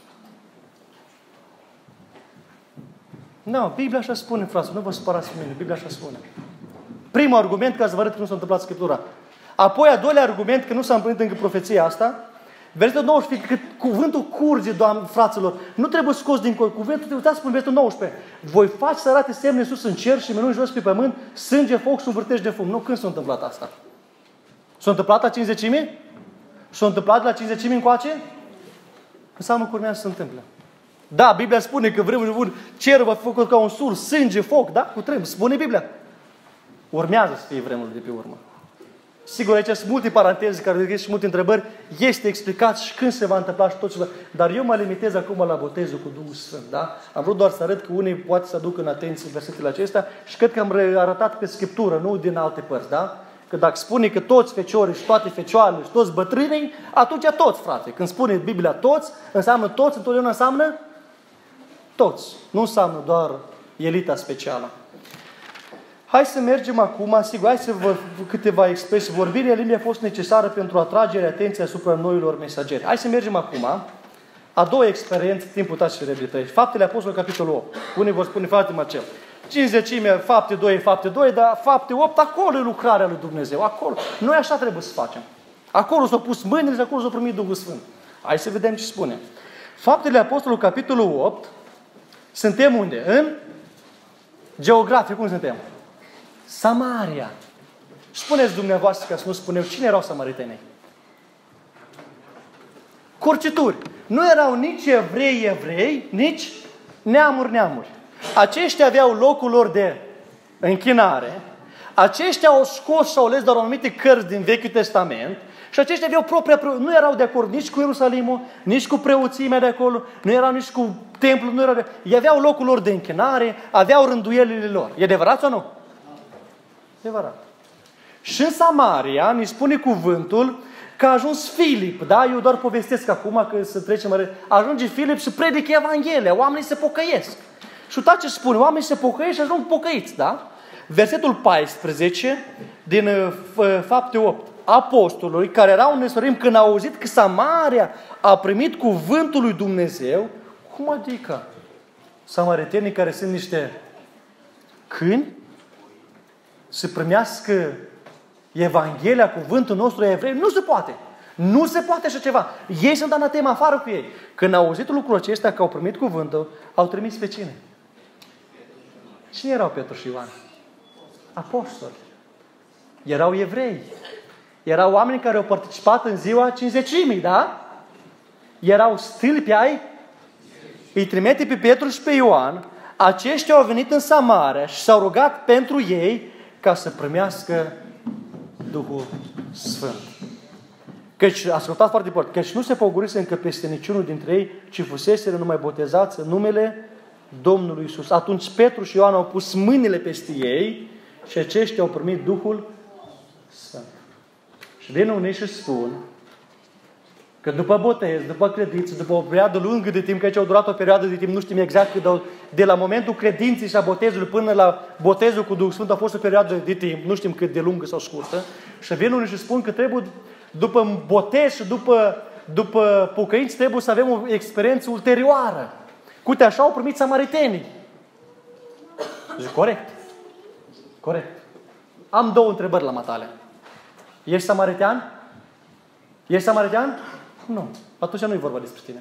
Nu, Biblia așa spune, frate, nu vă supărați pe mine, Biblia așa spune. Primul argument ca să vă arăt că nu s-a întâmplat Scriptura. Apoi, a doilea argument că nu s-a împlinit încă profeția asta, versetul nouăsprezece, că cuvântul curge, Doamne, fraților, nu trebuie scos din cuvântul, uitați pe versetul nouăsprezece. Voi face să arate semne sus în cer și minuni jos pe pământ, sânge, foc și un vârtej de fum. Nu, când s-a întâmplat asta? S-a întâmplat la cincizecime? S-a întâmplat la cincizecime încoace? Înseamnă că urmează să se întâmple. Da, Biblia spune că vremuri cerul va fi făcut ca un sur, sânge, foc, da? Cu tremur. Spune Biblia. Urmează să fie vremuri de pe urmă. Sigur, aici sunt multe paranteze care ridică și multe întrebări. Este explicat și când se va întâmpla și tot ce va... Dar eu mă limitez acum la botezul cu Duhul Sfânt, da? Am vrut doar să arăt că unii poate să aducă în atenție versetele acestea și cred că am arătat pe Scriptură, nu din alte părți, da? Că dacă spune că toți feciorii și toate fecioarele și toți bătrânii, atunci toți, frate. Când spune Biblia toți, înseamnă toți, întotdeauna înseamnă toți. Nu înseamnă doar elita specială. Hai să mergem acum, sigur, hai să vă câteva expresii. Vorbirea limbii a fost necesară pentru atragerea atenției asupra noilor mesageri. Hai să mergem acum. A doua experiență, timpul tați și reabilitări. Faptele Apostolului, capitolul opt. Unii vor spune, frate Marcel, cincizecime, fapte doi, fapte doi, dar fapte opt, acolo e lucrarea lui Dumnezeu. Acolo. Noi așa trebuie să facem. Acolo s-au pus mâinile și acolo s-au primit Duhul Sfânt. Hai să vedem ce spune. Faptele Apostolului, capitolul opt, suntem unde? În geografic, cum suntem? Samaria. Spuneți dumneavoastră, ca să nu spunem, cine erau samaritenii? Curcituri. Nu erau nici evrei, evrei, nici neamuri, neamuri. Aceștia aveau locul lor de închinare. Aceștia au scos și au ales doar anumite cărți din Vechiul Testament. Și aceștia aveau propria preoție. Nu erau de acord nici cu Ierusalimul, nici cu preoțimea de acolo, nu erau nici cu templul, nu erau de... Ei aveau locul lor de închinare, aveau rânduielile lor. E adevărat sau nu? Adevărat. Și în Samaria, ne spune cuvântul, că a ajuns Filip, da? Eu doar povestesc acum, că să trecem mai repede. Ajunge Filip și predică Evanghelia, oamenii se pocăiesc. Și uitați ce spune, oamenii se pocăiesc și ajung pocăiți, da? Versetul paisprezece din uh, Fapte opt. Apostolului, care erau în Ierusalim, când au auzit că Samaria a primit cuvântul lui Dumnezeu, cum adică? Samaritenii care sunt niște câini să primească Evanghelia, cuvântul nostru evrei? Nu se poate. Nu se poate așa ceva. Ei sunt anatema afară cu ei. Când au auzit lucrul acesta, că au primit cuvântul, au trimis pe cine? Cine erau Petru și Ioan? Apostoli. Erau evrei. Erau oameni care au participat în ziua cincizecimii, da? Erau stâlpi ai, îi trimite pe Petru și pe Ioan. Aceștia au venit în Samaria și s-au rugat pentru ei ca să primească Duhul Sfânt. Căci, ascultați foarte important, căci nu se pogorise încă peste niciunul dintre ei, ci fuseseră numai botezați în numele Domnului Iisus. Atunci Petru și Ioan au pus mâinile peste ei și aceștia au primit Duhul Sfânt. Și vin unii și spun că după botez, după credință, după o perioadă lungă de timp, că aici au durat o perioadă de timp, nu știm exact cât, de la momentul credinței și a botezului până la botezul cu Duhul Sfânt a fost o perioadă de timp, nu știm cât de lungă sau scurtă, și vin unii și spun că trebuie, după botez și după, după pocăință, trebuie să avem o experiență ulterioară. Cute așa au primit samaritenii. Zic, corect. Corect. Am două întrebări la matale. Ești samaritean? Ești samaritean? Nu. Atunci nu e vorba despre tine.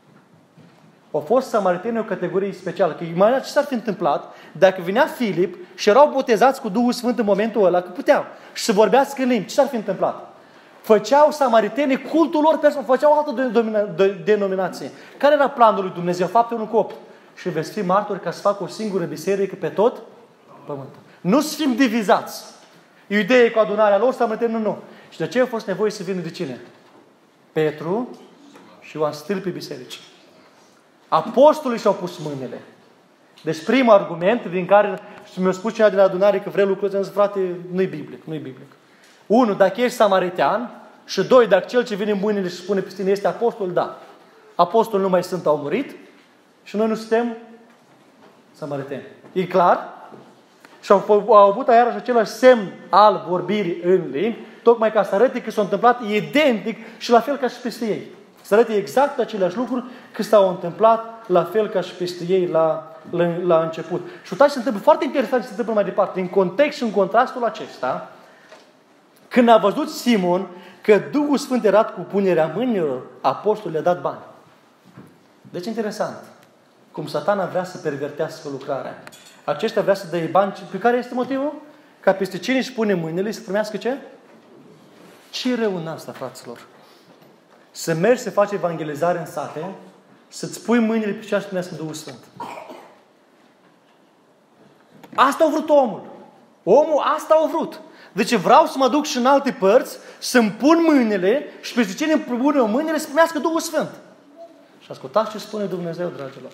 Au fost samaritenii o categorie specială. Că imaginați ce s-ar fi întâmplat dacă vinea Filip și erau botezați cu Duhul Sfânt în momentul ăla, că puteau, și să vorbească în limbi. Ce s-ar fi întâmplat? Făceau samaritenii cultul lor personal, făceau altă denominație. Care era planul lui Dumnezeu? Fapte unu cu opt. Și veți fi martori ca să facă o singură biserică pe tot pământul. Nu să fim divizați. Ideea cu adunarea lor, samaritenii nu. Și de ce a fost nevoie să vină de cine? Petru și Ioan, stâlpii bisericii. Apostolii și-au pus mâinile. Deci primul argument din care și mi-a spus cineva din adunare că vrea lucrul ăsta, frate, nu-i biblic, nu-i biblic. Unu, dacă ești samaritean, și doi, dacă cel ce vine în mâinile și spune pe tine este apostol, da. Apostoli nu mai sunt, au murit și noi nu suntem samariteni. E clar? Și au, au avut iarăși același semn al vorbirii în limbi, tocmai ca să arăte că s-a întâmplat identic și la fel ca și peste ei. Să arăte exact aceleași lucruri că s-au întâmplat la fel ca și peste ei la, la, la început. Și uitați, se întâmplă foarte interesant ce se întâmplă mai departe. În context și în contrastul acesta, când a văzut Simon că Duhul Sfânt era cu punerea mâinilor, apostolul le-a dat bani. Deci interesant. Cum Satana vrea să pervertească lucrarea. Aceștia vrea să dea bani. Pe care este motivul? Ca peste cine își pune mâinile să primească ce? Ce rău în asta, fraților? Să mergi să faci evangelizare în sate, să-ți pui mâinile pe ceea să primească Duhul Sfânt. Asta a vrut omul. Omul asta a vrut. Deci vreau să mă duc și în alte părți, să-mi pun mâinile și peste cine îmi pune mâinile să primească Duhul Sfânt. Și ascultați ce spune Dumnezeu, dragilor.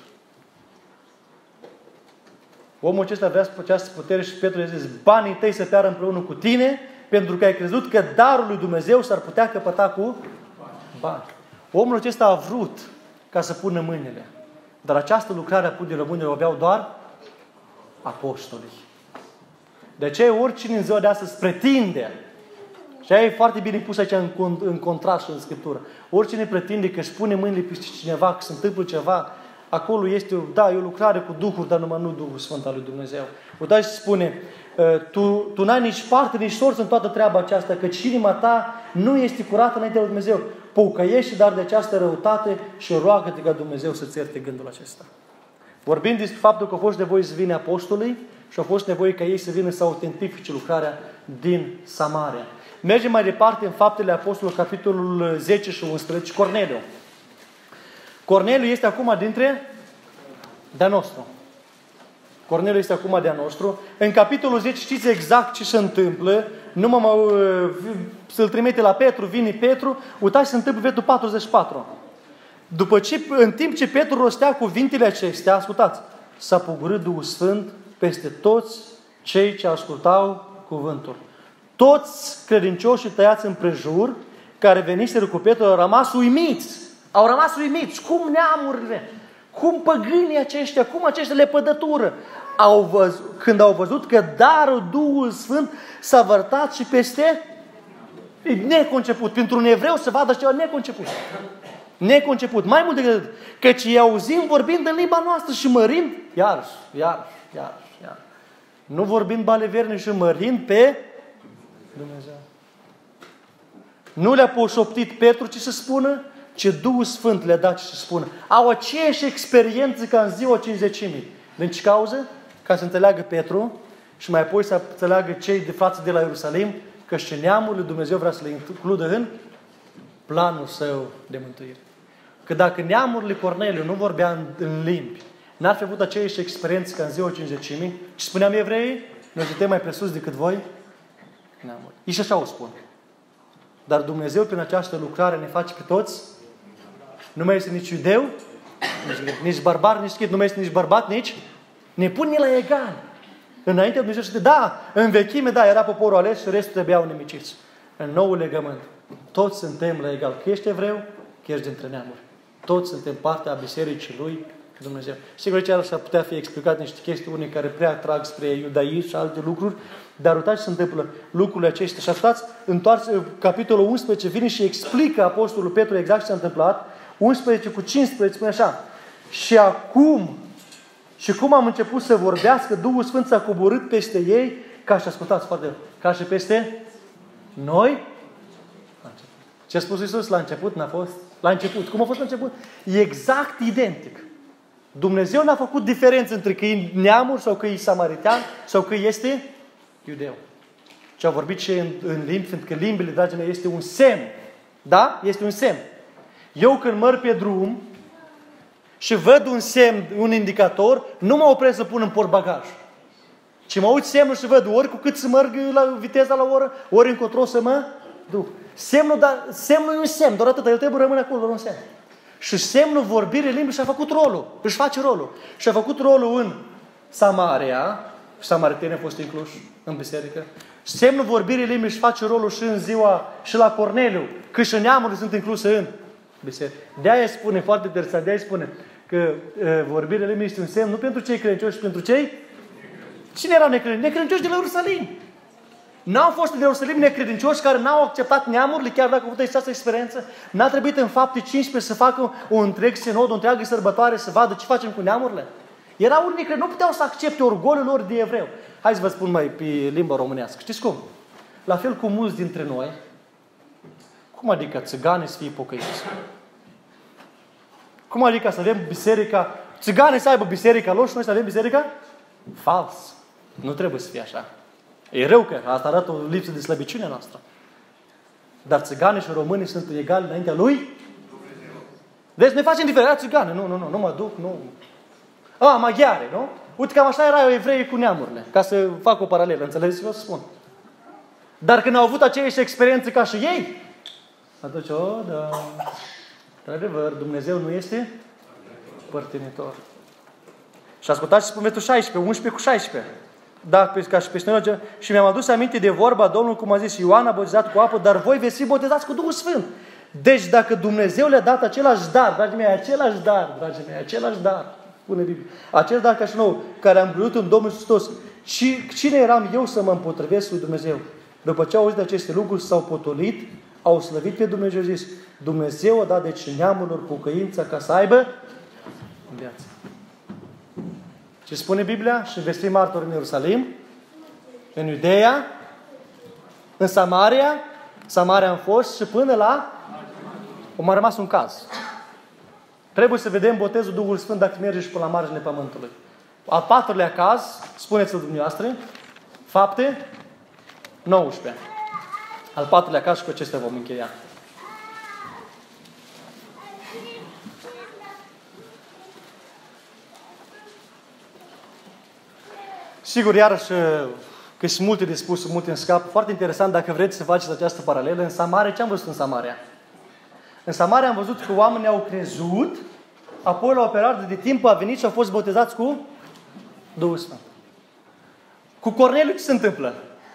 Omul acesta vrea să această putere și Petru i-a zis, banii tăi să piară împreună cu tine, pentru că ai crezut că darul lui Dumnezeu s-ar putea căpăta cu bani. Omul acesta a vrut ca să pună mâinile. Dar această lucrare a punerii mâinilor o aveau doar apostolii. De aceea oricine în ziua de astăzi pretinde, și aia e foarte bine pus aici în, în contrast și în Scriptură, oricine pretinde că își pune mâinile peste cineva, că se întâmplă ceva, acolo este, da, e o lucrare cu Duhul, dar numai nu Duhul Sfânt al lui Dumnezeu. Uitați și spune, tu, tu n-ai nici parte, nici sorți în toată treaba aceasta, căci inima ta nu este curată înaintea lui Dumnezeu. Pocăiește dar de această răutate și roagă-te ca Dumnezeu să-ți ierte gândul acesta. Vorbim despre faptul că a fost nevoie să vină apostolii și a fost nevoie ca ei să vină să autentifice lucrarea din Samaria. Mergem mai departe în Faptele Apostolilor, capitolul zece și unsprezece, Corneliu. Corneliu este acum dintre de-a nostru. Corneliu este acum de-a nostru. În capitolul zece știți exact ce se întâmplă. Nu mă, mă să-l trimite la Petru, vine Petru. Uitați ce se întâmplă versetul patruzeci și patru. După ce, în timp ce Petru rostea cuvintele acestea, ascultați, s-a pogorât Duhul Sfânt peste toți cei ce ascultau cuvântul. Toți credincioșii tăiați împrejur, care veniseră cu Petru, au rămas uimiți. Au rămas uimiți. Cum neamurile, cum păgânii aceștia, cum aceștia lepădătură. Au văzut, când au văzut că darul Duhul Sfânt s-a vărtat și peste neconceput. Pentru un evreu să vadă ceva neconceput. Neconceput. Mai mult decât atât. Căci îi auzim vorbind în limba noastră și mărind, iarăși, iarăși, iarăși, iarăși. Nu vorbind baleverne și mărind pe Dumnezeu. Nu le-a poșoptit Petru ce să spună, ce Duhul Sfânt le-a dat ce să spună. Au aceeași experiență ca în ziua cincizecimii. Din ce cauză? Ca să înțeleagă Petru și mai apoi să înțeleagă cei de frații de la Ierusalim că și neamul lui Dumnezeu vrea să le includă în planul său de mântuire. Că dacă neamurile Corneliu nu vorbea în, în limbi, n-ar fi avut aceeași experiență ca în ziua cincizecimii, ce spuneam evreii, noi suntem mai presus decât voi, neamuri. Ei și așa o spun. Dar Dumnezeu prin această lucrare ne face pe toți. Nu mai este nici iudeu, nici, nici barbar, nici schid, nu mai este nici bărbat, nici. Ne pune la egal. Înainte Dumnezeu știe, da, în vechime, da, era poporul ales și restul trebuiau nemiciți. În noul legământ, toți suntem la egal. Că ești evreu, că ești dintre neamuri. Toți suntem partea a bisericii lui Dumnezeu. Sigur, aici ar putea fi explicat niște chestii unii care prea trag spre iudaism și alte lucruri, dar uitați ce se întâmplă lucrurile acestea. Și aflați, întoarce capitolul unsprezece, vine și explică Apostolul Petru exact ce s-a întâmplat. unsprezece cu cincisprezece spune așa. Și acum, și cum am început să vorbească, Duhul Sfânt s-a coborât peste ei, ca și ascultați foarte, ca și peste noi. Ce a spus Iisus la început n-a fost? La început. Cum a fost la început? E exact identic. Dumnezeu n-a făcut diferență între că e neamuri sau că e samaritean sau că este iudeu. Ce a vorbit și în, în limbi, fiindcă limbile, dragii mei, este un semn. Da? Este un semn. Eu când merg pe drum și văd un semn, un indicator, nu mă opresc să pun în portbagaj. Ci mă uit semnul și văd ori cu cât să merg la viteza la oră, ori încotro să mă duc. Semnul, dar, semnul e un semn, doar atât. El trebuie rămâne acolo, doar un semn. Și semnul vorbirii limbii și-a făcut rolul. Își face rolul. Și-a făcut rolul în Samaria, și samaritenii au fost incluși în biserică. Semnul vorbirii limbii își face rolul și în ziua, și la Corneliu, că și neamurile sunt incluse în biserică. De-aia spune, foarte interesant, de-aia spune că e, vorbirea limbii este un semn nu pentru cei credincioși, ci pentru cei... Cine erau necredincioși? Necredincioși de la Ierusalim. N-au fost de Ierusalim necredincioși care n-au acceptat neamurile, chiar dacă au avut această experiență. N-a trebuit în Fapte cincisprezece să facă un întreg sinod, o întreagă sărbătoare, să vadă ce facem cu neamurile. Erau unii care nu puteau să accepte orgoliul lor de evreu. Hai să vă spun mai pe limba românească. Știți cum? La fel cu mulți dintre noi, cum adică țiganii să fie pocăiți? Cum adică să avem biserica, țiganii să aibă biserica lor și noi să avem biserica? Fals. Nu trebuie să fie așa. E rău că asta arată o lipsă de slăbiciune noastră. Dar țiganii și românii sunt egali înaintea lui? Deci noi facem diferența țigane. Nu, nu, nu, nu mă duc, nu. A, maghiare, nu? Uite, cam așa erau evreii cu neamurile. Ca să fac o paralelă, înțelegeți ce o să spun. Dar când au avut aceeași experiență ca și ei, atunci, o, da, într-adevăr, Dumnezeu nu este părtinitor. Și ascultați și spun versetul șaisprezece, unsprezece cu șaisprezece. Da, ca și peste noi, și mi-am adus aminte de vorba Domnului, cum a zis, Ioan a botezat cu apă, dar voi veți fi botezați cu Duhul Sfânt. Deci dacă Dumnezeu le-a dat același dar, dragii mei, același dar, dragii mei, același dar, spune Biblia, acel dar ca și nou, care am crezut în Domnul Hristos Cine eram eu să mă împotrivesc lui Dumnezeu? După ce au auzit aceste lucruri, s-au potolit, au slăvit pe Dumnezeu și zis, Dumnezeu a dat deci neamurilor pocăința ca să aibă în viață. Ce spune Biblia? Și vestim martori în Ierusalim, în Iudeea, în Samaria, Samaria am fost și până la... O mai rămas un caz. Trebuie să vedem botezul Duhului Sfânt dacă merge și până la marginea pământului. Al patrulea caz, spuneți-l dumneavoastră, Fapte nouăsprezece. Al patrulea caz și cu acestea vom încheia. Sigur, iarăși, că sunt multe de spus, multe în scap. Foarte interesant, dacă vreți să faceți această paralelă. În Samaria, ce am văzut în Samaria? În Samaria am văzut că oamenii au crezut, apoi la o perioadă de timp a venit și au fost botezați cu Duhul Sfânt. Cu Corneliu ce se întâmplă?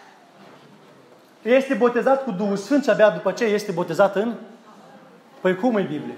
Este botezat cu Duhul Sfânt și abia după ce este botezat în... Păi cum e Biblia?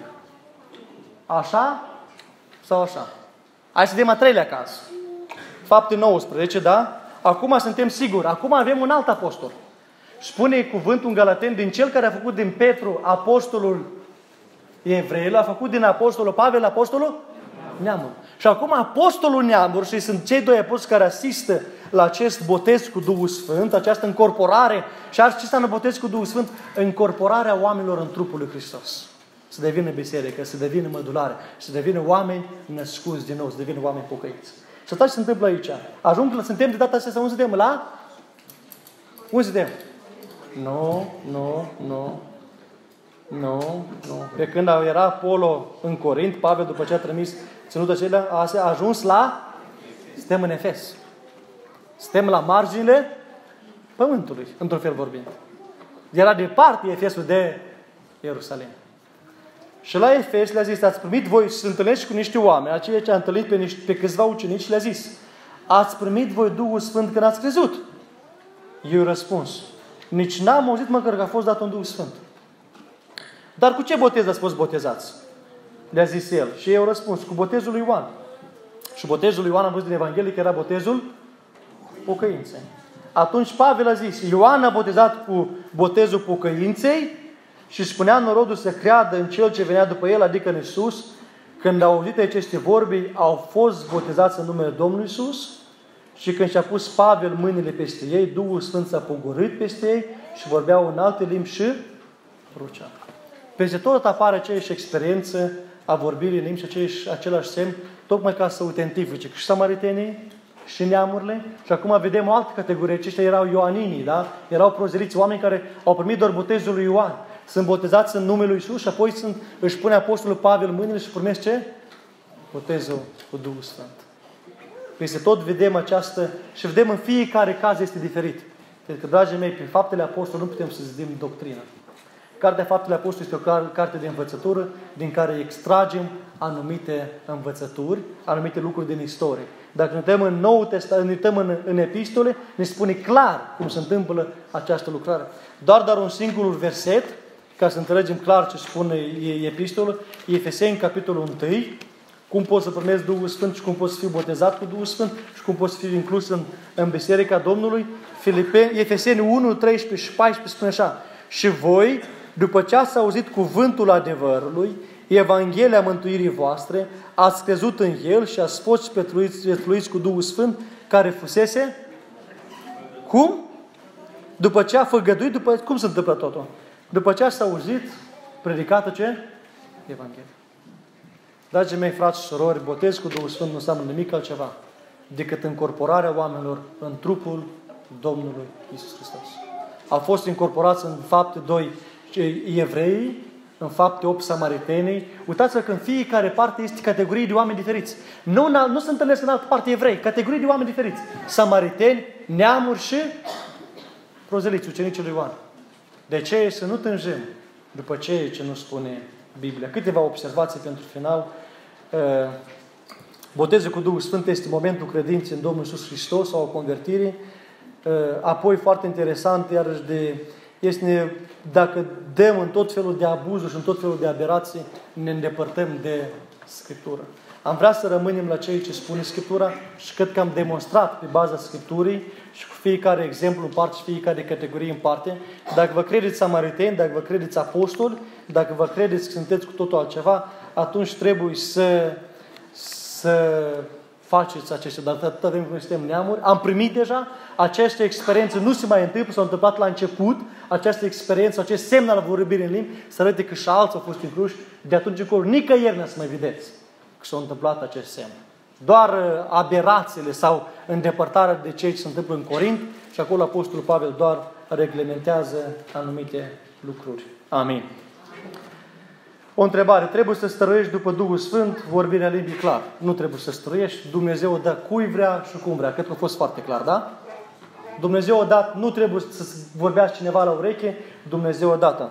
Așa sau așa? Hai să vedem a treilea caz. Fapte nouăsprezece, da? Acum suntem siguri. Acum avem un alt apostol. Spune cuvântul în Galateni, din cel care a făcut din Petru apostolul evreilor, a făcut din apostolul Pavel apostolul neamur. Și acum apostolul neamur, și sunt cei doi apostoli care asistă la acest botez cu Duhul Sfânt, această încorporare. Și ce înseamnă botez cu Duhul Sfânt? Încorporarea oamenilor în trupul lui Hristos. Să devină biserică, să devină mădulare, să devină oameni născuți din nou, să devină oameni pocăiți. Și asta ce se întâmplă aici. Ajung, suntem de data asta, unde suntem? La? Unde suntem? Nu, nu, nu. Nu, nu. Pe când era Apollo în Corint, Pavel, după ce a trimis ținutul acelea, a ajuns la... Suntem în Efes. Suntem la marginile pământului, într-un fel vorbind. Era departe Efesul de Ierusalim. Și la Efes le-a zis, ați primit voi să întâlnești cu niște oameni, aceia ce a întâlnit pe, niște, pe câțiva ucenici și le-a zis, ați primit voi Duhul Sfânt când ați crezut? Eu răspuns, nici n-am auzit măcar că a fost dat un Duh Sfânt. Dar cu ce botez ați fost botezați? Le-a zis el. Și eu răspuns, cu botezul lui Ioan. Și botezul lui Ioan, am văzut din Evanghelie, că era botezul pocăinței. Atunci Pavel a zis, Ioan a botezat cu botezul pocăinței și spunea norodul să creadă în Cel ce venea după el, adică în Iisus. Când au auzit aceste vorbi, au fost botezați în numele Domnului Iisus. Și când și-a pus Pavel mâinile peste ei, Duhul Sfânt s-a pogorât peste ei și vorbeau în alte limbi și ruceau. Peste tot apare aceeași experiență a vorbirii în limbi și aceeași, același semn, tocmai ca să autentifice și samaritenii și neamurile. Și acum vedem o altă categorie. Aceștia erau ioaninii, da? Erau prozeliți, oameni care au primit doar botezul lui Ioan. Sunt botezați în numele lui Iisus și apoi sunt, își pune apostolul Pavel mâinile și primesc ce? Botezul cu Duhul Sfânt. Peste tot vedem această și vedem în fiecare caz este diferit. Pentru că, dragii mei, prin faptele apostolului nu putem să zidim doctrină. Cartea Faptele Apostolului este o carte de învățătură din care extragem anumite învățături, anumite lucruri din istorie. Dacă ne uităm în Noul Testament, ne uităm în, în epistole, ne spune clar cum se întâmplă această lucrare. Doar dar un singur verset, ca să înțelegem clar ce spune epistolul, Efeseni, capitolul unu, cum poți să primești Duhul Sfânt și cum poți să fii botezat cu Duhul Sfânt și cum poți să fii inclus în, în Biserica Domnului. Filipeni, Efeseni unu, treisprezece și paisprezece spune așa, și voi, după ce ați auzit cuvântul adevărului, Evanghelia mântuirii voastre, ați crezut în El și ați fost petruiți cu Duhul Sfânt, care fusese... Cum? După ce a făgăduit, după... cum se întâmplă totul? După ce ați auzit, predicată ce? Evanghelia. Dragii mei, frați și surori, botez cu Duhul Sfânt nu înseamnă nimic altceva decât încorporarea oamenilor în trupul Domnului Iisus Hristos. Au fost incorporați în fapte doi evrei, în fapte opt samaritenii. Uitați-vă că în fiecare parte este categorie de oameni diferiți. Nu, nu se întâlnesc în altă parte evrei, categorii de oameni diferiți. Samariteni, neamuri și prozeliți, ucenicii lui Ioan. De ce să nu tânjim după ceea ce nu spune Biblia? Câteva observații pentru final. Botezul cu Duhul Sfânt este momentul credinței în Domnul Iisus Hristos sau a convertirii. Apoi, foarte interesant, iarăși, de, este dacă dăm în tot felul de abuzuri și în tot felul de aberații, ne îndepărtăm de Scriptură. Am vrea să rămânem la ceea ce spune Scriptura și cred că am demonstrat pe baza Scripturii și cu fiecare exemplu în parte și fiecare categorie în parte. Dacă vă credeți samariteni, dacă vă credeți apostoli, dacă vă credeți că sunteți cu totul altceva, atunci trebuie să, să faceți acestea. Dar atâta vreme când suntem neamuri, am primit deja aceste experiențe, nu se mai întâmplă, s-au întâmplat la început, această experiență, acest semn al vorbirii în limbi, să arăte că și alții au fost incluși, de atunci încolo nicăieri n-ați mai vedeți că s-a întâmplat acest semn. Doar aberațiile sau îndepărtarea de ceea ce se întâmplă în Corint și acolo Apostolul Pavel doar reglementează anumite lucruri. Amin. O întrebare. Trebuie să stăruiești după Duhul Sfânt? Vorbirea limbii clar. Nu trebuie să stăruiești. Dumnezeu o dă cui vrea și cum vrea. Cred că a fost foarte clar, da? Dumnezeu o dat. Nu trebuie să vorbească cineva la ureche. Dumnezeu o dată.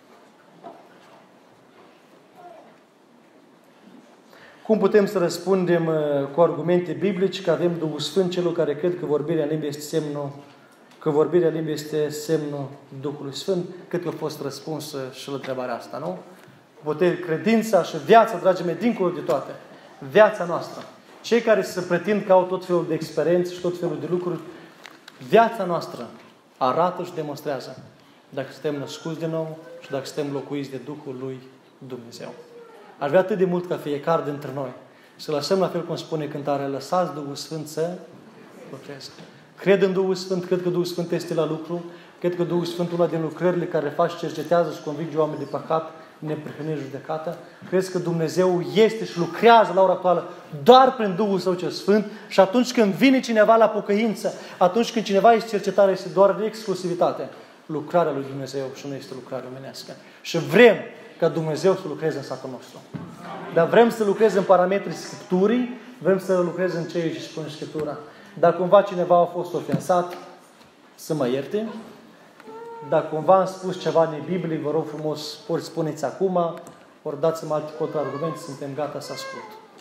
Cum putem să răspundem cu argumente biblice că avem Duhul Sfânt celor care cred că vorbirea limbii este semnul că vorbirea limbii este semnul Duhului Sfânt? Cred că a fost răspunsă și la întrebarea asta, nu? Putere, credința și viața, dragii mei, dincolo de toate. Viața noastră. Cei care se pretind că au tot felul de experiențe și tot felul de lucruri, viața noastră arată și demonstrează dacă suntem născuți din nou și dacă suntem locuiți de Duhul lui Dumnezeu. Aș vrea atât de mult ca fiecare dintre noi să lăsăm, la fel cum spune cântarea, lăsați Duhul Sfânt să lucreze. Cred în Duhul Sfânt, cred că Duhul Sfânt este la lucru, cred că Duhul Sfânt, una din lucrările care face, cercetează și convinge oameni de păcat, neprihănire, judecată. Crezi că Dumnezeu este și lucrează la ora actuală doar prin Duhul Său cel Sfânt și atunci când vine cineva la pocăință, atunci când cineva este cercetare, este doar în exclusivitate lucrarea lui Dumnezeu și nu este lucrarea omenească. Și vrem ca Dumnezeu să lucreze în satul nostru. Dar vrem să lucreze în parametrii Scripturii, vrem să lucreze în ceea ce spune Scriptura. Dacă cumva cineva a fost ofensat, să mă ierte. Dacă cumva am spus ceva nebiblic, vă rog frumos, ori spuneți acum, ori dați-mi alte contraargumente, suntem gata să ascult.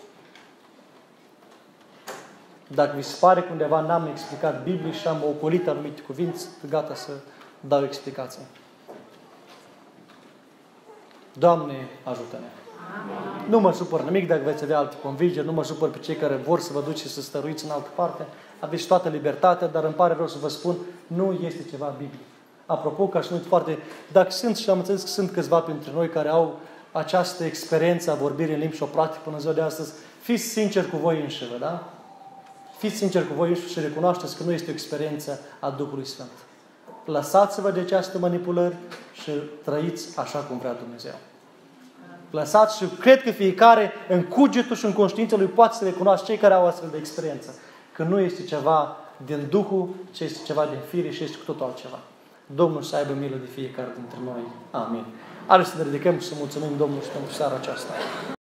Dacă vi se pare că undeva n-am explicat biblic și am ocolit anumite cuvinte, gata să dau explicații. Doamne, ajută-ne! Amin. Nu mă supăr nimic dacă veți avea alte convingeri, nu mă supăr pe cei care vor să vă duceți să stăruiți în altă parte. Aveți toată libertatea, dar îmi pare rău să vă spun, nu este ceva biblic. Apropo, ca și nu foarte... Dacă sunt, și am înțeles că sunt câțiva printre noi care au această experiență a vorbirii în limbi și o practică până în ziua de astăzi, fiți sinceri cu voi înșivă, da? Fiți sinceri cu voi înșivă și recunoașteți că nu este o experiență a Duhului Sfânt. Lăsați-vă de această manipulări și trăiți așa cum vrea Dumnezeu. Lăsați și cred că fiecare în cugetul și în conștiința lui poate să recunoască cei care au astfel de experiență. Că nu este ceva din Duhul, ci este ceva din fire și este cu totul altceva. Domnul să aibă milă de fiecare dintre noi. Amin. Haideți să ne ridicăm și să mulțumim Domnului și pentru seara aceasta.